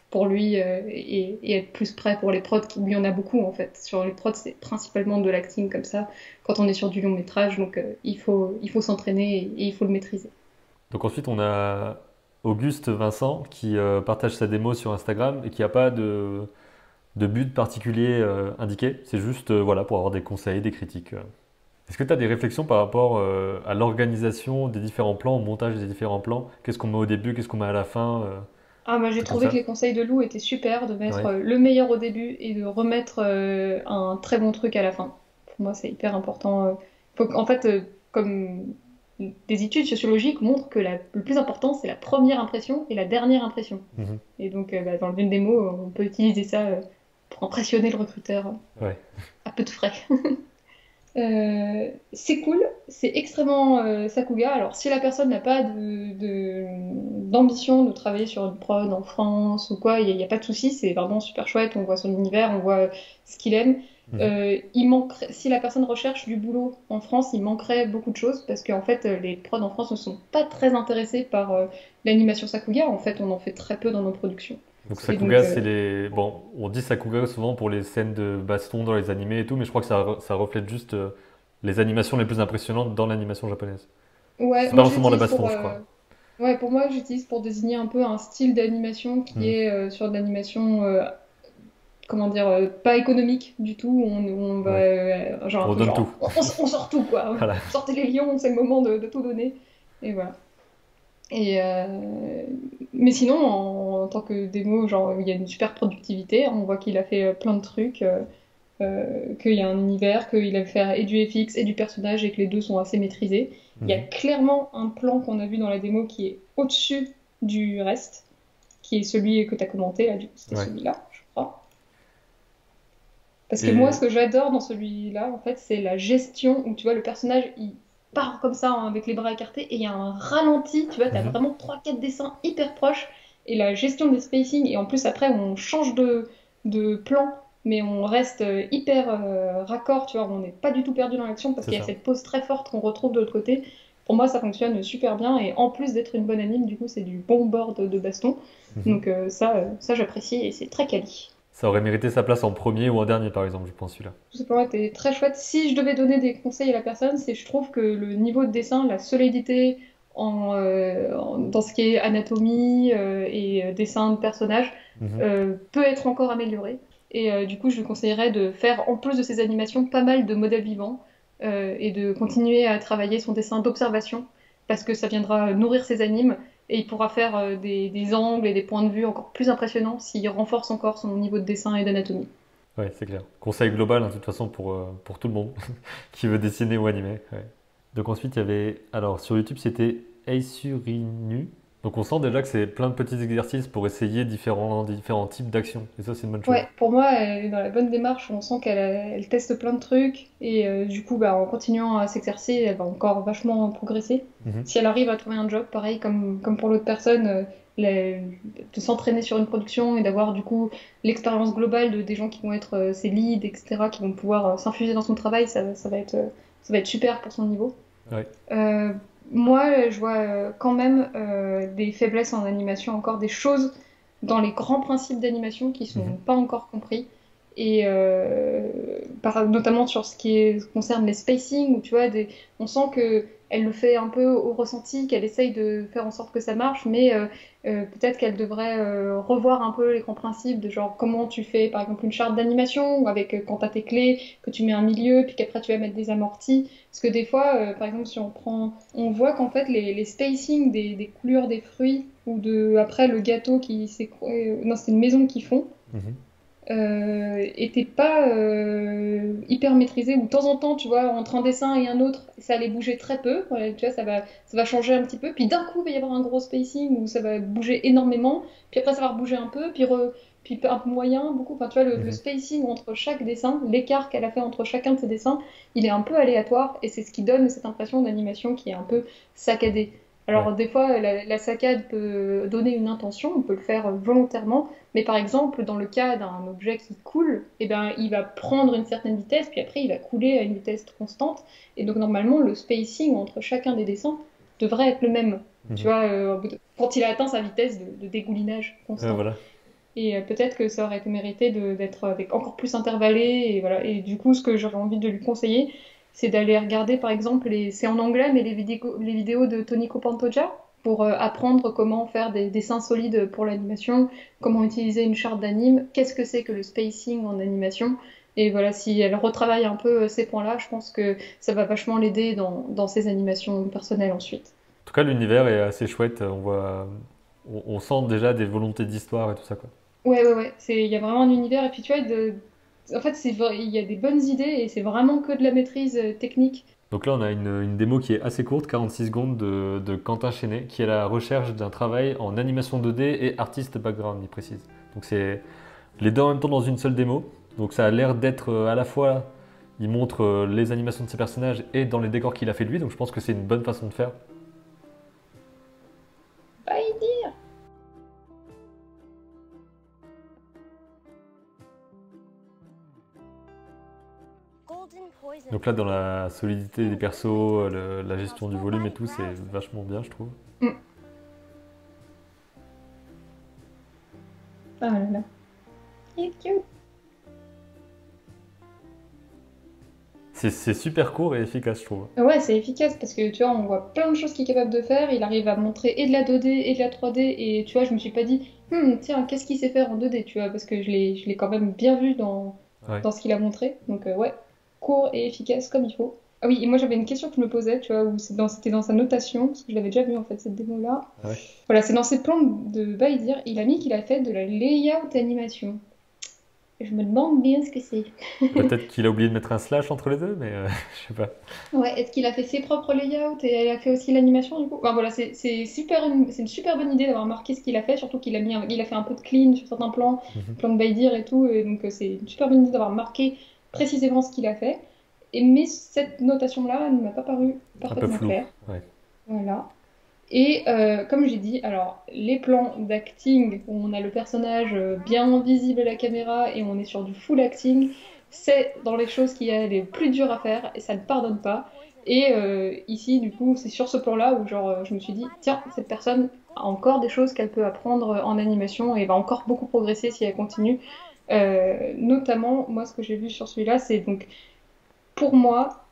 [SPEAKER 2] pour lui et être plus prêt pour les prods. Il y en a beaucoup en fait. Sur les prods, c'est principalement de l'acting comme ça quand on est sur du long métrage. Donc il faut s'entraîner et il faut le maîtriser.
[SPEAKER 1] Donc ensuite, on a Auguste Vincent qui partage sa démo sur Instagram et qui n'a pas de but particulier indiqué. C'est juste voilà, pour avoir des conseils, des critiques. Est-ce que tu as des réflexions par rapport à l'organisation des différents plans, au montage des différents plans? Qu'est-ce qu'on met au début, qu'est-ce qu'on met à la fin?
[SPEAKER 2] Ah, moi j'ai
[SPEAKER 1] Trucs comme
[SPEAKER 2] trouvé que
[SPEAKER 1] ça.
[SPEAKER 2] les conseils de Lou étaient super, de mettre
[SPEAKER 1] Ouais.
[SPEAKER 2] le meilleur au début et de remettre un très bon truc à la fin. Pour moi, c'est hyper important. En fait, comme des études sociologiques montrent que le plus important, c'est la première impression et la dernière impression.
[SPEAKER 1] Mhm.
[SPEAKER 2] Et donc, bah, dans le même démo, on peut utiliser ça pour impressionner le recruteur
[SPEAKER 1] Ouais.
[SPEAKER 2] à peu de frais. C'est cool, c'est extrêmement Sakuga. Alors, si la personne n'a pas d'ambition de travailler sur une prod en France ou quoi, il y a pas de souci, c'est vraiment super chouette. On voit son univers, on voit ce qu'il aime.
[SPEAKER 1] Mhm.
[SPEAKER 2] Il manquerait, si la personne recherche du boulot en France, il manquerait beaucoup de choses parce qu'en fait, les prods en France ne sont pas très intéressés par l'animation Sakuga. En fait, on en fait très peu dans nos productions.
[SPEAKER 1] Donc
[SPEAKER 2] Et donc,
[SPEAKER 1] Sakuga, c'est les... Bon, on dit Sakuga souvent pour les scènes de baston dans les animés et tout, mais je crois que ça reflète juste les animations les plus impressionnantes dans l'animation japonaise.
[SPEAKER 2] ouais,
[SPEAKER 1] C'est pas
[SPEAKER 2] moi je
[SPEAKER 1] forcément la
[SPEAKER 2] l'utilise
[SPEAKER 1] baston,
[SPEAKER 2] pour,
[SPEAKER 1] je crois.
[SPEAKER 2] ouais, pour moi, j'utilise pour désigner un peu un style d'animation qui
[SPEAKER 1] Mhm.
[SPEAKER 2] est sur de l'animation, comment dire, pas économique du tout. On va,
[SPEAKER 1] Ouais.
[SPEAKER 2] genre un
[SPEAKER 1] On
[SPEAKER 2] peu
[SPEAKER 1] donne tout.
[SPEAKER 2] genre, on sort tout quoi.
[SPEAKER 1] Voilà.
[SPEAKER 2] Sortez les lions, c'est le moment de tout donner. Et voilà. Et mais sinon, en tant que démo, genre, il y a une super productivité. On voit qu'il a fait plein de trucs, qu'il y a un univers, qu'il a fait faire et du FX et du personnage et que les deux sont assez maîtrisés. Il y a
[SPEAKER 1] Mhm.
[SPEAKER 2] clairement un plan qu'on a vu dans la démo qui est au-dessus du reste, qui est celui que tu as commenté, là, du coup, c'était
[SPEAKER 1] Ouais.
[SPEAKER 2] celui-là, je crois. Parce que moi, ce
[SPEAKER 1] Et...
[SPEAKER 2] que j'adore dans celui-là, en fait, c'est la gestion où tu vois le personnage, il part comme ça hein, avec les bras écartés et il y a un ralenti, tu vois, t'as
[SPEAKER 1] Mhm.
[SPEAKER 2] vraiment trois quatre dessins hyper proches et la gestion des spacing et en plus après on change de plan mais on reste hyper raccord, tu vois, on n'est pas du tout perdu dans l'action parce
[SPEAKER 1] C'est
[SPEAKER 2] qu'il y a
[SPEAKER 1] ça.
[SPEAKER 2] cette pose très forte qu'on retrouve de l'autre côté. Pour moi, ça fonctionne super bien et en plus d'être une bonne anime, du coup, c'est du bon board de baston.
[SPEAKER 1] Mhm.
[SPEAKER 2] Donc ça j'apprécie et c'est très quali.
[SPEAKER 1] Ça aurait mérité sa place en premier ou en dernier, par exemple, je pense, celui-là.
[SPEAKER 2] Tout simplement était très chouette. Si je devais donner des conseils à la personne, c'est je trouve que le niveau de dessin, la solidité dans ce qui est anatomie et dessin de personnage
[SPEAKER 1] Mhm.
[SPEAKER 2] peut être encore amélioré. Et du coup, je lui conseillerais de faire, en plus de ses animations, pas mal de modèles vivants et de continuer à travailler son dessin d'observation parce que ça viendra nourrir ses animes et il pourra faire des angles et des points de vue encore plus impressionnants s'il renforce encore son niveau de dessin et d'anatomie.
[SPEAKER 1] Ouais, c'est clair. Conseil global, hein, de toute façon, pour tout le monde qui veut dessiner ou animer. Ouais. Donc ensuite, il y avait... Alors, sur YouTube, c'était Eisurinu. Donc on sent déjà que c'est plein de petits exercices pour essayer différents types d'actions. Et ça, c'est une bonne chose.
[SPEAKER 2] Ouais, pour moi, elle est dans la bonne démarche. On sent qu'elle teste plein de trucs et du coup, bah, en continuant à s'exercer, elle va encore vachement progresser.
[SPEAKER 1] Mhm.
[SPEAKER 2] Si elle arrive à trouver un job, pareil comme pour l'autre personne, la- de s'entraîner sur une production et d'avoir du coup l'expérience globale des gens qui vont être ses leads, etc., qui vont pouvoir s'infuser dans son travail, ça va être super pour son niveau.
[SPEAKER 1] Ouais.
[SPEAKER 2] Euh, Moi, je vois quand même des faiblesses en animation, encore des choses dans les grands principes d'animation qui sont
[SPEAKER 1] Mhm.
[SPEAKER 2] pas encore compris. Et notamment sur concerne les spacing, où tu vois, on sent que elle le fait un peu au ressenti, qu'elle essaye de faire en sorte que ça marche, mais peut-être qu'elle devrait revoir un peu les grands principes de genre comment tu fais par exemple une charte d'animation, ou avec quand tu as tes clés, que tu mets un milieu, puis qu'après tu vas mettre des amortis. Parce que des fois, par exemple, si on voit qu'en fait les spacing des couleurs des fruits ou après le gâteau non, c'est une maison qu'ils font,
[SPEAKER 1] Mhm.
[SPEAKER 2] était pas hyper maîtrisé. Ou de temps en temps, tu vois, entre un dessin et un autre, ça allait bouger très peu. Ouais, tu vois, ça va changer un petit peu. Puis d'un coup, il va y avoir un gros spacing où ça va bouger énormément. Puis après, ça va rebouger un peu. Puis un peu moyen, beaucoup. Enfin, tu vois, le
[SPEAKER 1] Mhm.
[SPEAKER 2] spacing entre chaque dessin, l'écart qu'elle a fait entre chacun de ses dessins, il est un peu aléatoire et c'est ce qui donne cette impression d'animation qui est un peu saccadée.
[SPEAKER 1] Ouais.
[SPEAKER 2] Alors, des fois, la saccade peut donner une intention, on peut le faire volontairement, mais par exemple, dans le cas d'un objet qui coule, eh ben, il va prendre une certaine vitesse, puis après, il va couler à une vitesse constante. Et donc, normalement, le spacing entre chacun des dessins devrait être le même. Tu
[SPEAKER 1] Mhm.
[SPEAKER 2] vois, quand il a atteint sa vitesse de dégoulinage constant.
[SPEAKER 1] Voilà.
[SPEAKER 2] Et peut-être que ça aurait été mérité d'être avec encore plus intervallé. Et voilà. Et du coup, ce que j'aurais envie de lui conseiller, c'est d'aller regarder, par exemple, c'est en anglais, mais les vidéos de Tonico Pantoja pour apprendre comment faire des dessins solides pour l'animation, comment utiliser une charte d'anime, qu'est-ce que c'est que le spacing en animation. Et voilà, si elle retravaille un peu ces points-là, je pense que ça va vachement l'aider dans ses animations personnelles ensuite.
[SPEAKER 1] En tout cas, l'univers est assez chouette. On sent déjà des volontés d'histoire et tout ça, quoi.
[SPEAKER 2] Ouais, ouais, ouais. Il y a vraiment un univers. Et puis, tu vois, en fait, il y a des bonnes idées et c'est vraiment que de la maîtrise technique.
[SPEAKER 1] Donc là, on a une démo qui est assez courte, 46 secondes, de Quentin Chenet, qui est à la recherche d'un travail en animation 2D et artiste background, il précise. Donc c'est les deux en même temps dans une seule démo. Donc ça a l'air d'être à la fois, il montre les animations de ses personnages et dans les décors qu'il a fait lui. Donc je pense que c'est une bonne façon de faire.
[SPEAKER 2] Pas idée.
[SPEAKER 1] Donc là, dans la solidité des persos, la gestion du volume et tout, c'est vachement bien, je trouve.
[SPEAKER 2] Mm. Ah là là. Il est cute.
[SPEAKER 1] C'est super court et efficace, je trouve.
[SPEAKER 2] Ouais, c'est efficace parce que tu vois, on voit plein de choses qu'il est capable de faire. Il arrive à montrer et de la 2D et de la 3D. Et tu vois, je me suis pas dit, tiens, qu'est-ce qu'il sait faire en 2D, tu vois, parce que je l'ai quand même bien vu
[SPEAKER 1] Ouais.
[SPEAKER 2] dans ce qu'il a montré. Donc, ouais, court et efficace comme il faut. Ah oui, et moi j'avais une question que je me posais, tu vois, où c'était dans sa notation, parce que je l'avais déjà vu en fait, cette démo-là.
[SPEAKER 1] Ouais.
[SPEAKER 2] Voilà, c'est dans ses plans de Baidir, il a mis qu'il a fait de la layout animation. Je me demande bien ce que c'est.
[SPEAKER 1] Peut-être qu'il a oublié de mettre un slash entre les deux, mais je sais pas.
[SPEAKER 2] Ouais, est-ce qu'il a fait ses propres layouts et elle a fait aussi l'animation du coup? Enfin, voilà, c'est une super bonne idée d'avoir marqué ce qu'il a fait, surtout il a fait un peu de clean sur certains plans,
[SPEAKER 1] Mhm.
[SPEAKER 2] plan de Baidir et tout, et donc c'est une super bonne idée d'avoir marqué précisément ce qu'il a fait. Mais cette notation-là ne m'a pas paru
[SPEAKER 1] Un peu
[SPEAKER 2] parfaitement
[SPEAKER 1] flou.
[SPEAKER 2] claire.
[SPEAKER 1] Ouais.
[SPEAKER 2] Voilà. Et comme j'ai dit, alors les plans d'acting où on a le personnage bien visible à la caméra et on est sur du full acting, c'est dans les choses qui est les plus dures à faire et ça ne pardonne pas. Et ici, du coup, c'est sur ce plan-là où genre je me suis dit, tiens, cette personne a encore des choses qu'elle peut apprendre en animation et va encore beaucoup progresser si elle continue. Notamment, moi, ce que j'ai vu sur celui-là, c'est donc pour moi,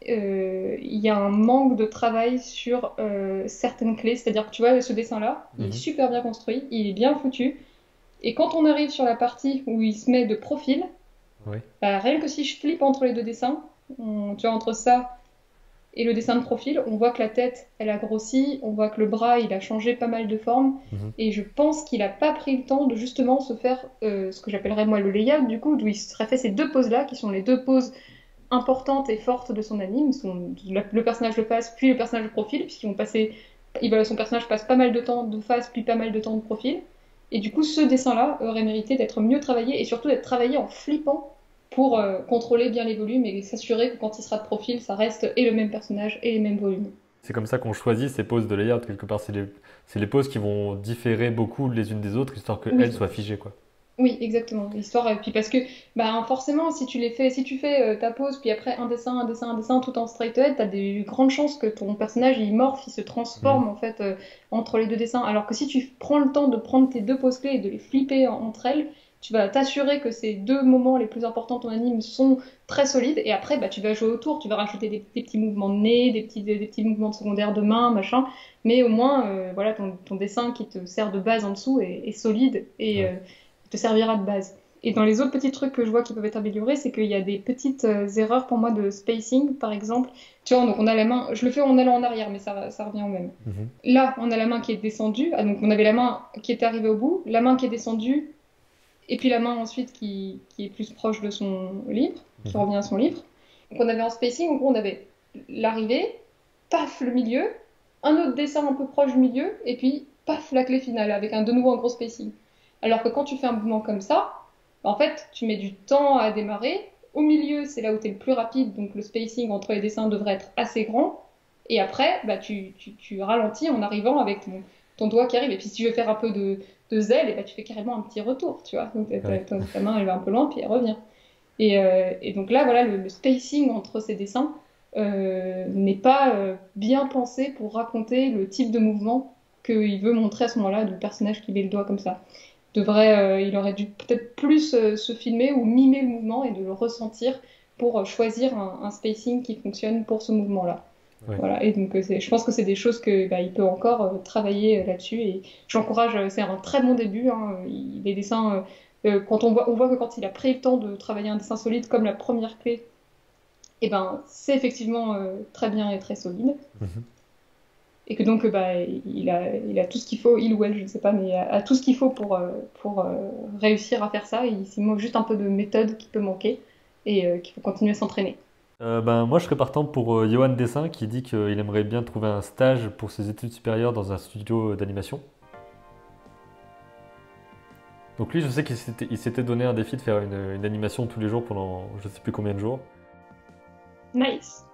[SPEAKER 2] il y a un manque de travail sur certaines clés. C'est-à-dire que tu vois, ce dessin-là, il est
[SPEAKER 1] Mhm.
[SPEAKER 2] super bien construit, il est bien foutu. Et quand on arrive sur la partie où il se met de profil,
[SPEAKER 1] Ouais.
[SPEAKER 2] bah, rien que si je flippe entre les deux dessins, tu vois, entre ça et le dessin de profil, on voit que la tête, elle a grossi, on voit que le bras, il a changé pas mal de forme.
[SPEAKER 1] Mhm.
[SPEAKER 2] Et je pense qu'il n'a pas pris le temps de justement se faire ce que j'appellerais moi le layout, du coup, d'où il se serait fait ces deux poses-là, qui sont les deux poses importante et forte de son anime, le personnage de face puis le personnage de profil, puisqu'ils vont passer, son personnage passe pas mal de temps de face puis pas mal de temps de profil. Et du coup, ce dessin-là aurait mérité d'être mieux travaillé et surtout d'être travaillé en flippant pour contrôler bien les volumes et s'assurer que quand il sera de profil, ça reste et le même personnage et les mêmes volumes.
[SPEAKER 1] C'est comme ça qu'on choisit ces poses de layout, quelque part. C'est les poses qui vont différer beaucoup les unes des autres, histoire qu'elles
[SPEAKER 2] Oui,
[SPEAKER 1] soient figées, quoi.
[SPEAKER 2] oui, exactement. L'histoire, et puis parce que bah, forcément, si tu fais ta pause, puis après un dessin, un dessin, un dessin, tout en straight ahead, t'as des grandes chances que ton personnage il morphe, il se
[SPEAKER 1] Mhm.
[SPEAKER 2] transforme en fait entre les deux dessins. Alors que si tu prends le temps de prendre tes deux poses clés et de les flipper entre elles, tu vas t'assurer que ces deux moments les plus importants de ton anime sont très solides. Et après, bah, tu vas jouer autour, tu vas rajouter des petits mouvements de nez, des petits mouvements de secondaire de main, machin. Mais au moins, voilà, ton dessin qui te sert de base en dessous est solide et
[SPEAKER 1] Ouais.
[SPEAKER 2] te servira de base. Et dans les autres petits trucs que je vois qui peuvent être améliorés, c'est qu'il y a des petites erreurs pour moi de spacing, par exemple. Tu vois, donc on a la main, je le fais en allant en arrière, mais ça revient au même.
[SPEAKER 1] Mhm.
[SPEAKER 2] Là, on a la main qui est descendue, ah, donc on avait la main qui était arrivée au bout, la main qui est descendue, et puis la main ensuite qui est plus proche de son livre, qui
[SPEAKER 1] Mhm.
[SPEAKER 2] revient à son livre. Donc on avait en spacing, en gros, on avait l'arrivée, paf, le milieu, un autre dessin un peu proche du milieu, et puis paf, la clé finale, avec de nouveau un gros spacing. Alors que quand tu fais un mouvement comme ça, bah, en fait, tu mets du temps à démarrer. Au milieu, c'est là où tu es le plus rapide, donc le spacing entre les dessins devrait être assez grand. Et après, bah, tu ralentis en arrivant avec ton doigt qui arrive. Et puis si tu veux faire un peu de zèle, et bah, tu fais carrément un petit retour, tu vois. Donc
[SPEAKER 1] Ouais.
[SPEAKER 2] ta main, elle va un peu loin, puis elle revient. Et donc là, voilà, le spacing entre ces dessins n'est pas bien pensé pour raconter le type de mouvement qu'il veut montrer à ce moment-là du personnage qui met le doigt comme ça. il aurait dû peut-être plus se filmer ou mimer le mouvement et de le ressentir pour choisir un spacing qui fonctionne pour ce mouvement-là.
[SPEAKER 1] Ouais.
[SPEAKER 2] Voilà, et donc je pense que c'est des choses que il peut encore travailler là-dessus et j'encourage, c'est un très bon début, hein, les dessins, quand on voit que quand il a pris le temps de travailler un dessin solide comme la première clé, et ben c'est effectivement très bien et très solide.
[SPEAKER 1] Mhm.
[SPEAKER 2] Et que donc il a tout ce qu'il faut, il ou elle, je ne sais pas, mais a tout ce qu'il faut pour réussir à faire ça. Et il manque juste un peu de méthode qui peut manquer et qu'il faut continuer à s'entraîner.
[SPEAKER 1] Moi, je serais partant pour Johan Dessin qui dit qu'il aimerait bien trouver un stage pour ses études supérieures dans un studio d'animation. Donc lui, je sais il s'était donné un défi de faire une animation tous les jours pendant je sais plus combien de jours.
[SPEAKER 2] Nice.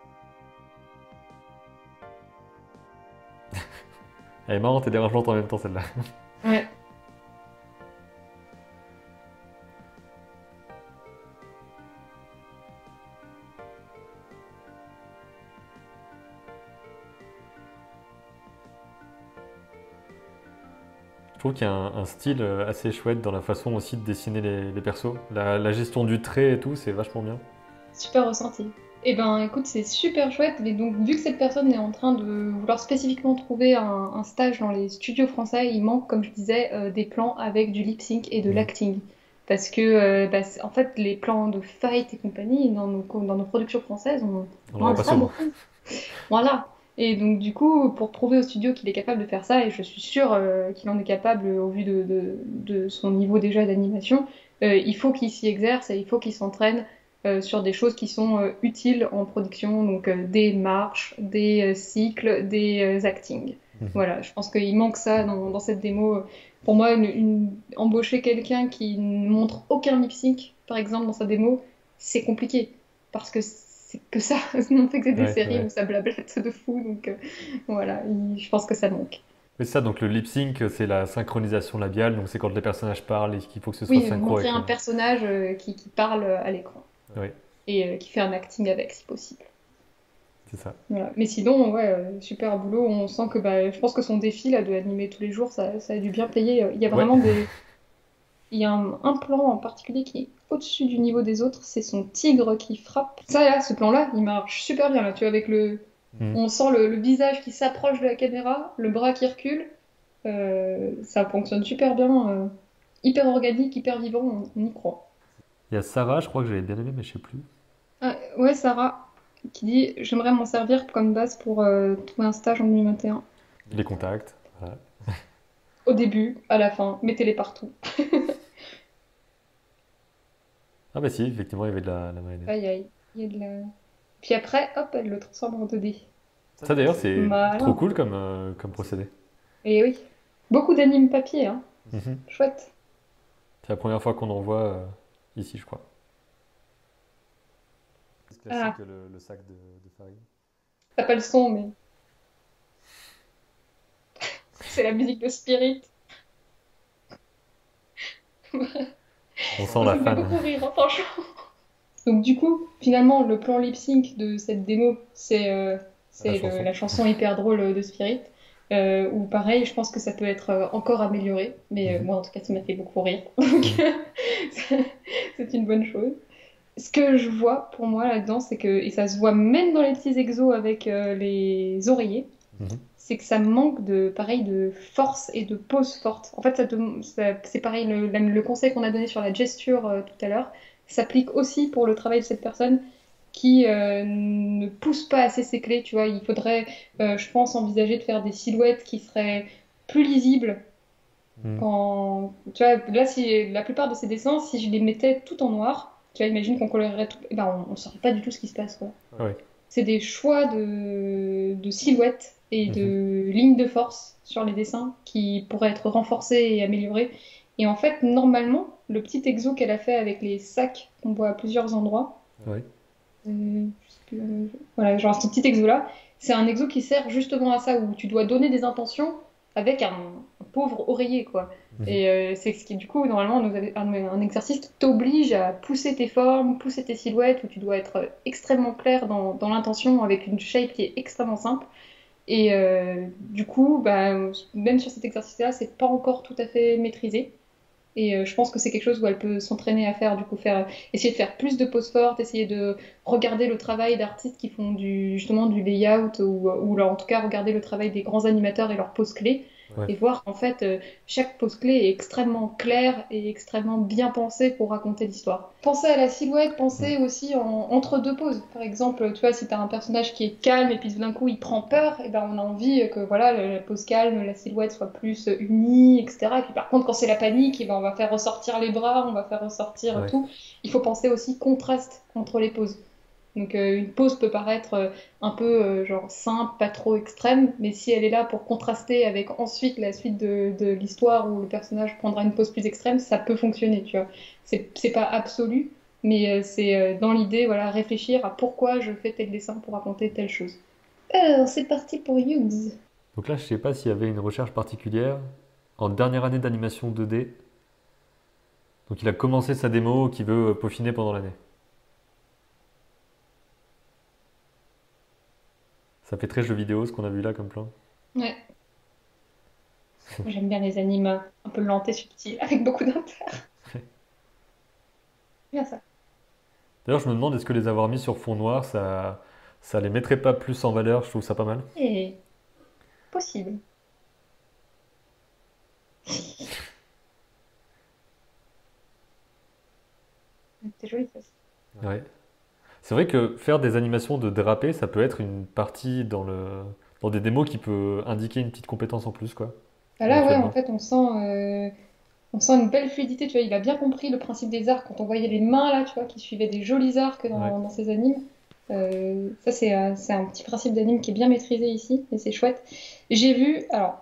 [SPEAKER 1] Elle est marrante et dérangeante en même temps celle-là.
[SPEAKER 2] Ouais.
[SPEAKER 1] Je trouve qu'il y a un style assez chouette dans la façon aussi de dessiner les persos. La gestion du trait et tout, c'est vachement bien.
[SPEAKER 2] Super ressenti. Eh ben, écoute, c'est super chouette. Mais donc, vu que cette personne est en train de vouloir spécifiquement trouver un stage dans les studios français, il manque, comme je disais, des plans avec du lip sync et de
[SPEAKER 1] Mhm.
[SPEAKER 2] l'acting. Parce que, en fait, les plans de fight et compagnie dans nos productions françaises,
[SPEAKER 1] On
[SPEAKER 2] on
[SPEAKER 1] n'en
[SPEAKER 2] en
[SPEAKER 1] a
[SPEAKER 2] a
[SPEAKER 1] pas
[SPEAKER 2] pas
[SPEAKER 1] souvent.
[SPEAKER 2] beaucoup. Voilà. Et donc, du coup, pour prouver au studio qu'il est capable de faire ça, et je suis sûre qu'il en est capable au vu de son niveau déjà d'animation, il faut qu'il s'y exerce et il faut qu'il s'entraîne sur des choses qui sont utiles en production, donc des marches, des cycles, des actings.
[SPEAKER 1] Mhm.
[SPEAKER 2] Voilà, je pense qu'il manque ça dans cette démo. Pour moi, embaucher quelqu'un qui ne montre aucun lip sync, par exemple, dans sa démo, c'est compliqué. Parce que c'est que ça, sinon c'est que c'est des
[SPEAKER 1] Ouais, c'est
[SPEAKER 2] séries
[SPEAKER 1] vrai.
[SPEAKER 2] où ça blablate de fou, donc voilà, je pense que ça manque.
[SPEAKER 1] Mais c'est ça, donc le lip sync, c'est la synchronisation labiale, donc c'est quand les personnages parlent et qu'il faut que ce soit
[SPEAKER 2] Oui,
[SPEAKER 1] synchro
[SPEAKER 2] montrer
[SPEAKER 1] avec
[SPEAKER 2] un
[SPEAKER 1] le.
[SPEAKER 2] personnage qui parle à l'écran
[SPEAKER 1] Oui,
[SPEAKER 2] et qui fait un acting avec si possible.
[SPEAKER 1] c'est ça.
[SPEAKER 2] Voilà. Mais sinon, ouais, super boulot. On sent que je pense que son défi là, de animer tous les jours, ça a dû bien payer. Il y a
[SPEAKER 1] Ouais.
[SPEAKER 2] vraiment il y a un plan en particulier qui est au-dessus du niveau des autres, c'est son tigre qui frappe. Ça là, ce plan-là, il marche super bien là, tu vois, avec
[SPEAKER 1] Mhm.
[SPEAKER 2] on sent le visage qui s'approche de la caméra, le bras qui recule. Ça fonctionne super bien, hyper organique, hyper vivant, on y croit.
[SPEAKER 1] Il y a Sarah, je crois que j'avais bien aimé, mais je sais plus.
[SPEAKER 2] Ah, ouais, Sarah, qui dit, j'aimerais m'en servir comme base pour trouver un stage en 2021.
[SPEAKER 1] Les contacts. Voilà.
[SPEAKER 2] Au début, à la fin, mettez-les partout.
[SPEAKER 1] Ah bah si, effectivement, il y avait de la mayonnaise.
[SPEAKER 2] Aïe aïe, il y a de la... Puis après, hop, elle le transforme en 2D.
[SPEAKER 1] Ça d'ailleurs, c'est trop
[SPEAKER 2] Malin.
[SPEAKER 1] cool comme procédé.
[SPEAKER 2] Et oui, beaucoup d'anime papier, hein.
[SPEAKER 1] Mhm.
[SPEAKER 2] Chouette.
[SPEAKER 1] C'est la première fois qu'on en voit ici, je crois. C'est classique,
[SPEAKER 2] Ah,
[SPEAKER 1] le sac de farine.
[SPEAKER 2] t'as pas le son, mais c'est la musique de Spirit.
[SPEAKER 1] On sent
[SPEAKER 2] Ça
[SPEAKER 1] la
[SPEAKER 2] me fait
[SPEAKER 1] fan.
[SPEAKER 2] beaucoup rire, hein, franchement. Donc du coup, finalement, le plan lip sync de cette démo,
[SPEAKER 1] La
[SPEAKER 2] c'est
[SPEAKER 1] chanson.
[SPEAKER 2] la chanson hyper drôle de Spirit. Ou pareil, je pense que ça peut être encore amélioré, mais
[SPEAKER 1] Mhm.
[SPEAKER 2] moi en tout cas, ça m'a fait beaucoup rire. Donc
[SPEAKER 1] Mhm.
[SPEAKER 2] c'est une bonne chose. Ce que je vois pour moi là-dedans, c'est que, et ça se voit même dans les petits exos avec les oreillers,
[SPEAKER 1] Mhm.
[SPEAKER 2] c'est que ça manque pareil, de force et de pose forte. En fait, c'est pareil, le conseil qu'on a donné sur la gesture tout à l'heure s'applique aussi pour le travail de cette personne qui ne pousse pas assez ses clés, tu vois. Il faudrait, je pense, envisager de faire des silhouettes qui seraient plus lisibles
[SPEAKER 1] Mhm.
[SPEAKER 2] quand, tu vois, là, si la plupart de ces dessins, si je les mettais tout en noir, tu vois, imagine qu'on colorerait tout, eh ben, on saurait pas du tout ce qui se passe, quoi.
[SPEAKER 1] Ouais.
[SPEAKER 2] C'est des choix de silhouettes et
[SPEAKER 1] Mhm.
[SPEAKER 2] de lignes de force sur les dessins qui pourraient être renforcés et améliorés. Et en fait, normalement, le petit exo qu'elle a fait avec les sacs qu'on voit à plusieurs endroits,
[SPEAKER 1] Ouais.
[SPEAKER 2] je sais plus, voilà, genre ce petit exo-là, c'est un exo qui sert justement à ça, où tu dois donner des intentions avec un pauvre oreiller, quoi.
[SPEAKER 1] Mhm.
[SPEAKER 2] Et c'est ce qui, du coup, normalement, nous avait un exercice qui t'oblige à pousser tes formes, pousser tes silhouettes, où tu dois être extrêmement clair dans l'intention avec une shape qui est extrêmement simple. Et du coup, même sur cet exercice-là, c'est pas encore tout à fait maîtrisé. Et je pense que c'est quelque chose où elle peut s'entraîner à faire, du coup, essayer de faire plus de poses fortes, essayer de regarder le travail d'artistes qui font justement du layout, ou en tout cas regarder le travail des grands animateurs et leurs poses clés,
[SPEAKER 1] Ouais.
[SPEAKER 2] et voir qu'en fait, chaque pose clé est extrêmement claire et extrêmement bien pensée pour raconter l'histoire. Penser à la silhouette,
[SPEAKER 1] Mm.
[SPEAKER 2] penser aussi entre deux poses. Par exemple, tu vois, si tu as un personnage qui est calme et puis tout d'un coup il prend peur, et ben on a envie que voilà, la pose calme, la silhouette soit plus unie, etc. Et puis par contre, quand c'est la panique, et ben on va faire ressortir les bras, on va faire ressortir
[SPEAKER 1] Ouais.
[SPEAKER 2] tout. Il faut penser aussi contraste entre les poses. Donc une pause peut paraître un peu genre simple, pas trop extrême, mais si elle est là pour contraster avec ensuite la suite de l'histoire où le personnage prendra une pause plus extrême, ça peut fonctionner, tu vois. C'est pas absolu, mais c'est dans l'idée, voilà, réfléchir à pourquoi je fais tel dessin pour raconter telle chose. Alors, c'est parti pour Hughes.
[SPEAKER 1] Donc là, je sais pas s'il y avait une recherche particulière. En dernière année d'animation 2D, donc il a commencé sa démo qu'il veut peaufiner pendant l'année. Ça fait très jeu vidéo ce qu'on a vu là comme plan.
[SPEAKER 2] Ouais, moi j'aime bien les animes un peu lents et subtils, avec beaucoup d'inter. Bien ça.
[SPEAKER 1] D'ailleurs, je me demande est-ce que les avoir mis sur fond noir, ça les mettrait pas plus en valeur, je trouve ça pas mal.
[SPEAKER 2] Et possible. C'est joli ça.
[SPEAKER 1] Ouais. C'est vrai que faire des animations de drapé, ça peut être une partie dans des démos qui peut indiquer une petite compétence en plus, quoi,
[SPEAKER 2] Bah là, ouais, en
[SPEAKER 1] éventuellement.
[SPEAKER 2] fait, on sent une belle fluidité, tu vois. Il a bien compris le principe des arcs. Quand on voyait les mains, là, tu vois, qui suivaient des jolis arcs
[SPEAKER 1] Ouais.
[SPEAKER 2] dans ces animes. Ça, c'est un petit principe d'anime qui est bien maîtrisé ici, et c'est chouette. J'ai vu, alors,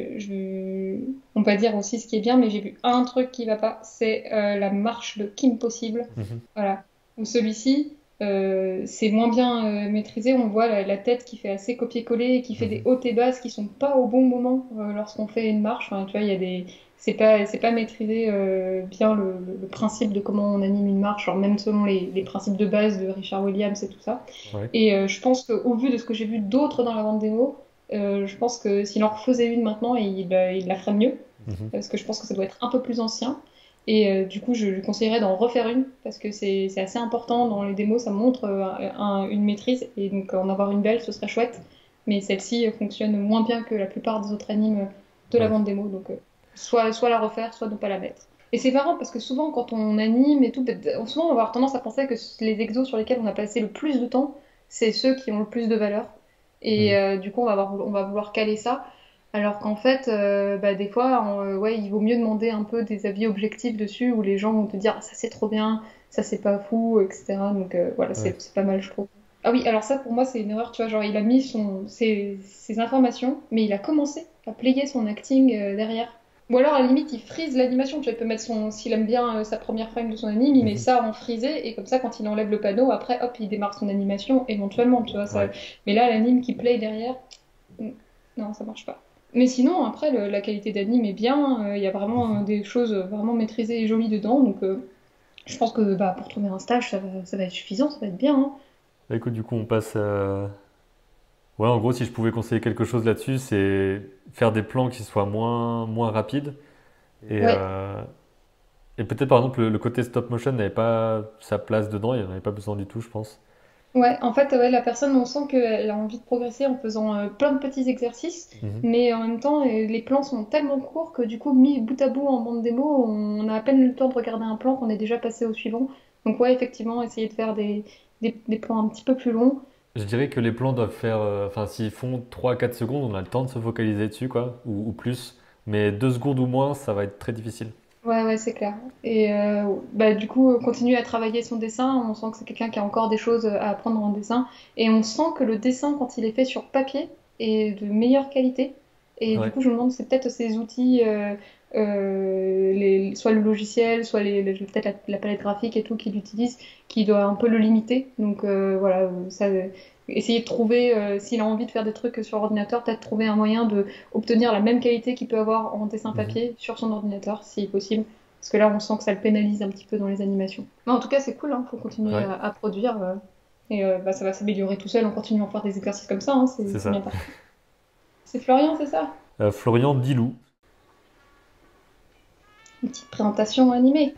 [SPEAKER 2] on peut dire aussi ce qui est bien, mais j'ai vu un truc qui va pas, c'est la marche de Kim Possible.
[SPEAKER 1] Mhm.
[SPEAKER 2] Voilà. Où celui-ci, c'est moins bien maîtrisé. On voit la tête qui fait assez copier-coller et qui fait des
[SPEAKER 1] Mhm.
[SPEAKER 2] hautes et basses qui sont pas au bon moment lorsqu'on fait une marche. Enfin, tu vois, il y a des, c'est pas maîtrisé bien le principe de comment on anime une marche, genre même selon les principes de base de Richard Williams et tout ça.
[SPEAKER 1] Ouais.
[SPEAKER 2] Et je pense qu'au vu de ce que j'ai vu d'autres dans la bande démo, je pense que s'il en refaisait une maintenant, il la ferait mieux
[SPEAKER 1] Mhm.
[SPEAKER 2] parce que je pense que ça doit être un peu plus ancien. Et du coup, je lui conseillerais d'en refaire une parce que c'est assez important dans les démos, ça montre une maîtrise et donc en avoir une belle, ce serait chouette. Mais celle-ci fonctionne moins bien que la plupart des autres animes de la
[SPEAKER 1] Ouais.
[SPEAKER 2] bande démo, donc soit la refaire, soit ne pas la mettre. Et c'est marrant parce que souvent, quand on anime et tout, souvent on va avoir tendance à penser que les exos sur lesquels on a passé le plus de temps, c'est ceux qui ont le plus de valeur. Et
[SPEAKER 1] Mhm.
[SPEAKER 2] du coup, on va vouloir caler ça. Alors qu'en fait, bah, des fois, ouais, il vaut mieux demander un peu des avis objectifs dessus où les gens vont te dire ah, ça c'est trop bien, ça c'est pas fou, etc. Donc voilà,
[SPEAKER 1] Ouais.
[SPEAKER 2] c'est pas mal, je trouve. Ah oui, alors ça pour moi c'est une erreur, tu vois, genre il a mis ses informations, mais il a commencé à player son acting derrière. Ou alors à la limite il freeze l'animation, tu vois, il peut mettre s'il aime bien sa première frame de son anime, il met
[SPEAKER 1] Mhm.
[SPEAKER 2] ça en frisé et comme ça quand il enlève le panneau, après hop, il démarre son animation éventuellement, tu vois, ça.
[SPEAKER 1] Ouais.
[SPEAKER 2] Mais là l'anime qui play derrière, mm, non, ça marche pas. Mais sinon, après, la qualité d'anime est bien. Il y a vraiment
[SPEAKER 1] Mhm.
[SPEAKER 2] des choses vraiment maîtrisées et jolies dedans. Donc, je pense que bah, pour trouver un stage, ça va être suffisant, ça va être bien, hein.
[SPEAKER 1] Bah, écoute, du coup, on passe à... Ouais, en gros, si je pouvais conseiller quelque chose là-dessus, c'est faire des plans qui soient moins rapides. Et,
[SPEAKER 2] Ouais,
[SPEAKER 1] euh, et peut-être, par exemple, le côté stop motion n'avait pas sa place dedans, il n'y en avait pas besoin du tout, je pense.
[SPEAKER 2] ouais. En fait, ouais, la personne, on sent qu'elle a envie de progresser en faisant plein de petits exercices.
[SPEAKER 1] Mhm.
[SPEAKER 2] Mais en même temps, les plans sont tellement courts que du coup, mis bout à bout en bande démo, on a à peine eu le temps de regarder un plan qu'on est déjà passé au suivant. Donc, ouais, effectivement, essayer de faire des plans un petit peu plus longs.
[SPEAKER 1] Je dirais que les plans doivent faire... Enfin, s'ils font 3 à 4 secondes, on a le temps de se focaliser dessus, quoi, ou plus. Mais 2 secondes ou moins, ça va être très difficile.
[SPEAKER 2] Ouais, ouais, c'est clair. Et bah, du coup, continuer à travailler son dessin. On sent que c'est quelqu'un qui a encore des choses à apprendre en dessin. Et on sent que le dessin, quand il est fait sur papier, est de meilleure qualité. Et du
[SPEAKER 1] Ouais.
[SPEAKER 2] coup, je me demande, c'est peut-être ces outils, soit le logiciel, soit peut-être la palette graphique et tout qu'il utilise, qui doit un peu le limiter. Donc voilà, essayer de trouver, s'il a envie de faire des trucs sur ordinateur, peut-être trouver un moyen de obtenir la même qualité qu'il peut avoir en dessin
[SPEAKER 1] Mhm.
[SPEAKER 2] papier sur son ordinateur, si possible. Parce que là, on sent que ça le pénalise un petit peu dans les animations. Mais en tout cas, c'est cool, hein, faut continuer
[SPEAKER 1] Ouais,
[SPEAKER 2] à produire. Et bah, ça va s'améliorer tout seul en continuant à faire des exercices comme ça, hein,
[SPEAKER 1] c'est
[SPEAKER 2] c'est bien
[SPEAKER 1] ça.
[SPEAKER 2] parti. C'est Florian, c'est ça?
[SPEAKER 1] Florian Dilou.
[SPEAKER 2] Une petite présentation animée.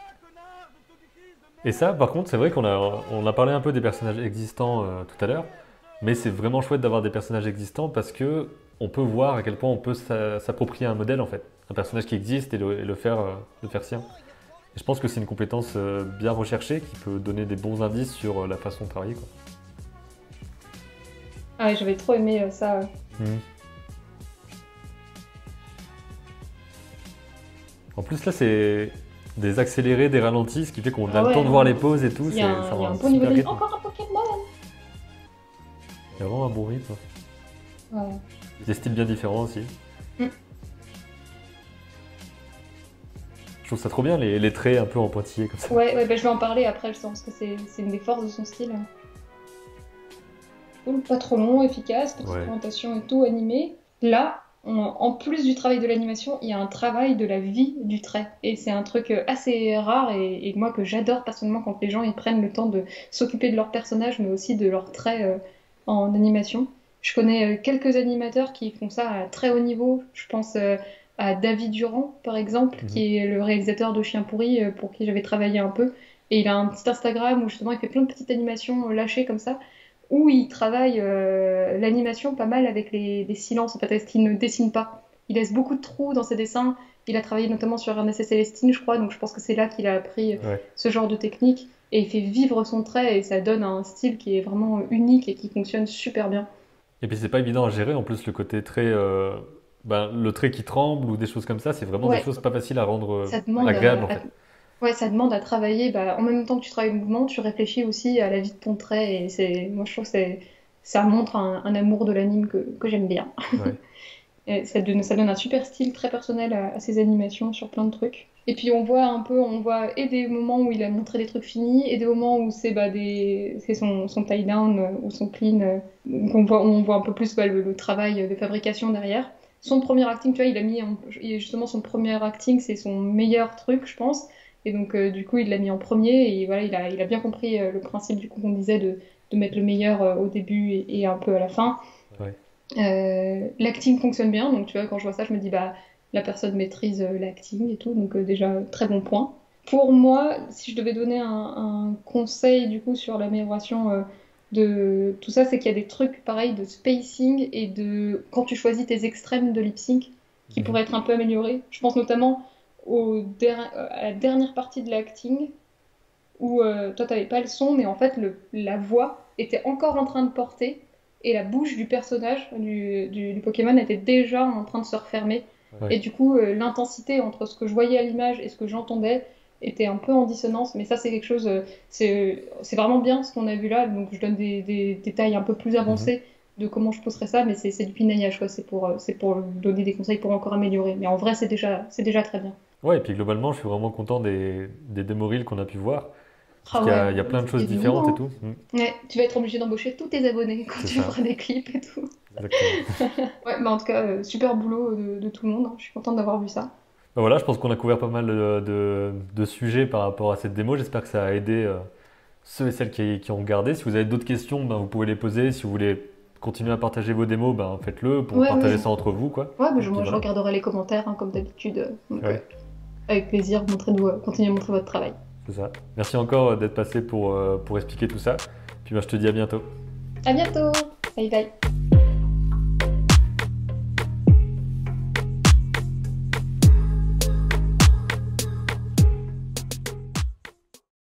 [SPEAKER 1] Et ça, par contre, c'est vrai on a parlé un peu des personnages existants tout à l'heure, mais c'est vraiment chouette d'avoir des personnages existants parce que on peut voir à quel point on peut s'approprier un modèle en fait, un personnage qui existe et le faire sien. Et je pense que c'est une compétence bien recherchée qui peut donner des bons indices sur la façon de travailler, quoi.
[SPEAKER 2] Ah ouais, j'avais trop aimé ça.
[SPEAKER 1] Mhm. En plus, là, c'est des accélérés, des ralentis, ce qui fait qu'on a
[SPEAKER 2] Ah
[SPEAKER 1] le
[SPEAKER 2] ouais,
[SPEAKER 1] temps de voir les pauses et tout. Ça
[SPEAKER 2] il y a
[SPEAKER 1] rend
[SPEAKER 2] un
[SPEAKER 1] un
[SPEAKER 2] bon niveau
[SPEAKER 1] super
[SPEAKER 2] de...
[SPEAKER 1] rythme.
[SPEAKER 2] Encore un Pokémon!
[SPEAKER 1] Il y a vraiment un bon rythme.
[SPEAKER 2] Ouais.
[SPEAKER 1] Des styles bien différents aussi.
[SPEAKER 2] Mm.
[SPEAKER 1] Je trouve ça trop bien, les traits un peu en pointillés comme ça.
[SPEAKER 2] Ouais, bah, je vais en parler après, je pense que c'est une des forces de son style. Cool, pas trop long, efficace, petite
[SPEAKER 1] Ouais.
[SPEAKER 2] présentation et tout, animé. Là, en plus du travail de l'animation, il y a un travail de la vie du trait. Et c'est un truc assez rare et moi que j'adore personnellement quand les gens ils prennent le temps de s'occuper de leur personnage, mais aussi de leurs traits en animation. Je connais quelques animateurs qui font ça à très haut niveau. Je pense à David Durand, par exemple,
[SPEAKER 1] Mhm.
[SPEAKER 2] qui est le réalisateur de Chien pourri, pour qui j'avais travaillé un peu. Et il a un petit Instagram où justement il fait plein de petites animations lâchées comme ça où il travaille l'animation pas mal avec les silences, en fait, parce qu'il ne dessine pas. Il laisse beaucoup de trous dans ses dessins. Il a travaillé notamment sur Ernest et Célestine, je crois, donc je pense que c'est là qu'il a appris
[SPEAKER 1] Ouais.
[SPEAKER 2] ce genre de technique. Et il fait vivre son trait et ça donne un style qui est vraiment unique et qui fonctionne super bien.
[SPEAKER 1] Et puis c'est pas évident à gérer en plus le côté très. Le trait qui tremble ou des choses comme ça, c'est vraiment des
[SPEAKER 2] Ouais,
[SPEAKER 1] choses pas faciles à rendre
[SPEAKER 2] ça demande
[SPEAKER 1] agréables en fait.
[SPEAKER 2] ouais, ça demande à travailler. Bah, en même temps que tu travailles le mouvement, tu réfléchis aussi à la vie de ton trait. Et moi, je trouve que ça montre un amour de l'anime que j'aime bien.
[SPEAKER 1] Ouais.
[SPEAKER 2] Et ça donne un super style très personnel à ses animations sur plein de trucs. Et puis on voit et des moments où il a montré des trucs finis et des moments où c'est c'est son tie down ou son clean, où on voit un peu plus le travail de fabrication derrière. Son premier acting, tu vois, justement son premier acting, c'est son meilleur truc, je pense. Et donc du coup, il l'a mis en premier et voilà, il a bien compris le principe du coup qu'on disait de mettre le meilleur au début et un peu à la fin.
[SPEAKER 1] Ouais.
[SPEAKER 2] L'acting fonctionne bien, donc tu vois, quand je vois ça, je me dis, bah, la personne maîtrise l'acting et tout, donc déjà, très bon point. Pour moi, si je devais donner un conseil, du coup, sur l'amélioration de tout ça, c'est qu'il y a des trucs, pareils, de spacing et quand tu choisis tes extrêmes de lip sync, qui
[SPEAKER 1] Mhm.
[SPEAKER 2] pourraient être un peu améliorés. Je pense notamment à la dernière partie de l'acting, où toi, t'avais pas le son, mais en fait, la voix était encore en train de porter, et la bouche du personnage, du Pokémon, était déjà en train de se refermer.
[SPEAKER 1] Ouais.
[SPEAKER 2] Et du coup, l'intensité entre ce que je voyais à l'image et ce que j'entendais était un peu en dissonance, mais ça, c'est quelque chose, c'est vraiment bien ce qu'on a vu là, donc je donne des détails un peu plus
[SPEAKER 1] Mhm.
[SPEAKER 2] avancés de comment je poserais ça, mais c'est du pinaillage, quoi. C'est pour donner des conseils pour encore améliorer. Mais en vrai, c'est déjà très bien.
[SPEAKER 1] Ouais, et puis globalement, je suis vraiment content des démo reels qu'on a pu voir. Parce
[SPEAKER 2] Ah ouais,
[SPEAKER 1] il y a plein de
[SPEAKER 2] il y
[SPEAKER 1] choses
[SPEAKER 2] a du
[SPEAKER 1] différentes et
[SPEAKER 2] boulot,
[SPEAKER 1] tout. Mhm.
[SPEAKER 2] hein. Ouais, tu vas être obligé d'embaucher tous tes abonnés quand
[SPEAKER 1] C'est
[SPEAKER 2] tu
[SPEAKER 1] ça,
[SPEAKER 2] feras des clips et tout.
[SPEAKER 1] exactement.
[SPEAKER 2] Ouais, bah en tout cas, super boulot de tout le monde, hein. Je suis contente d'avoir vu ça.
[SPEAKER 1] Ben voilà, je pense qu'on a couvert pas mal de sujets par rapport à cette démo. J'espère que ça a aidé ceux et celles qui ont regardé. Si vous avez d'autres questions, ben, vous pouvez les poser. Si vous voulez continuer à partager vos démos, ben, faites-le pour
[SPEAKER 2] Ouais,
[SPEAKER 1] partager ça entre vous, quoi.
[SPEAKER 2] ouais, mais
[SPEAKER 1] Et puis
[SPEAKER 2] moi je
[SPEAKER 1] voilà.
[SPEAKER 2] regarderai les commentaires, hein, comme d'habitude.
[SPEAKER 1] Ouais,
[SPEAKER 2] Avec plaisir, continuez à montrer votre travail.
[SPEAKER 1] c'est ça. Merci encore d'être passé pour expliquer tout ça. Puis ben, je te dis à bientôt.
[SPEAKER 2] À bientôt! Bye bye!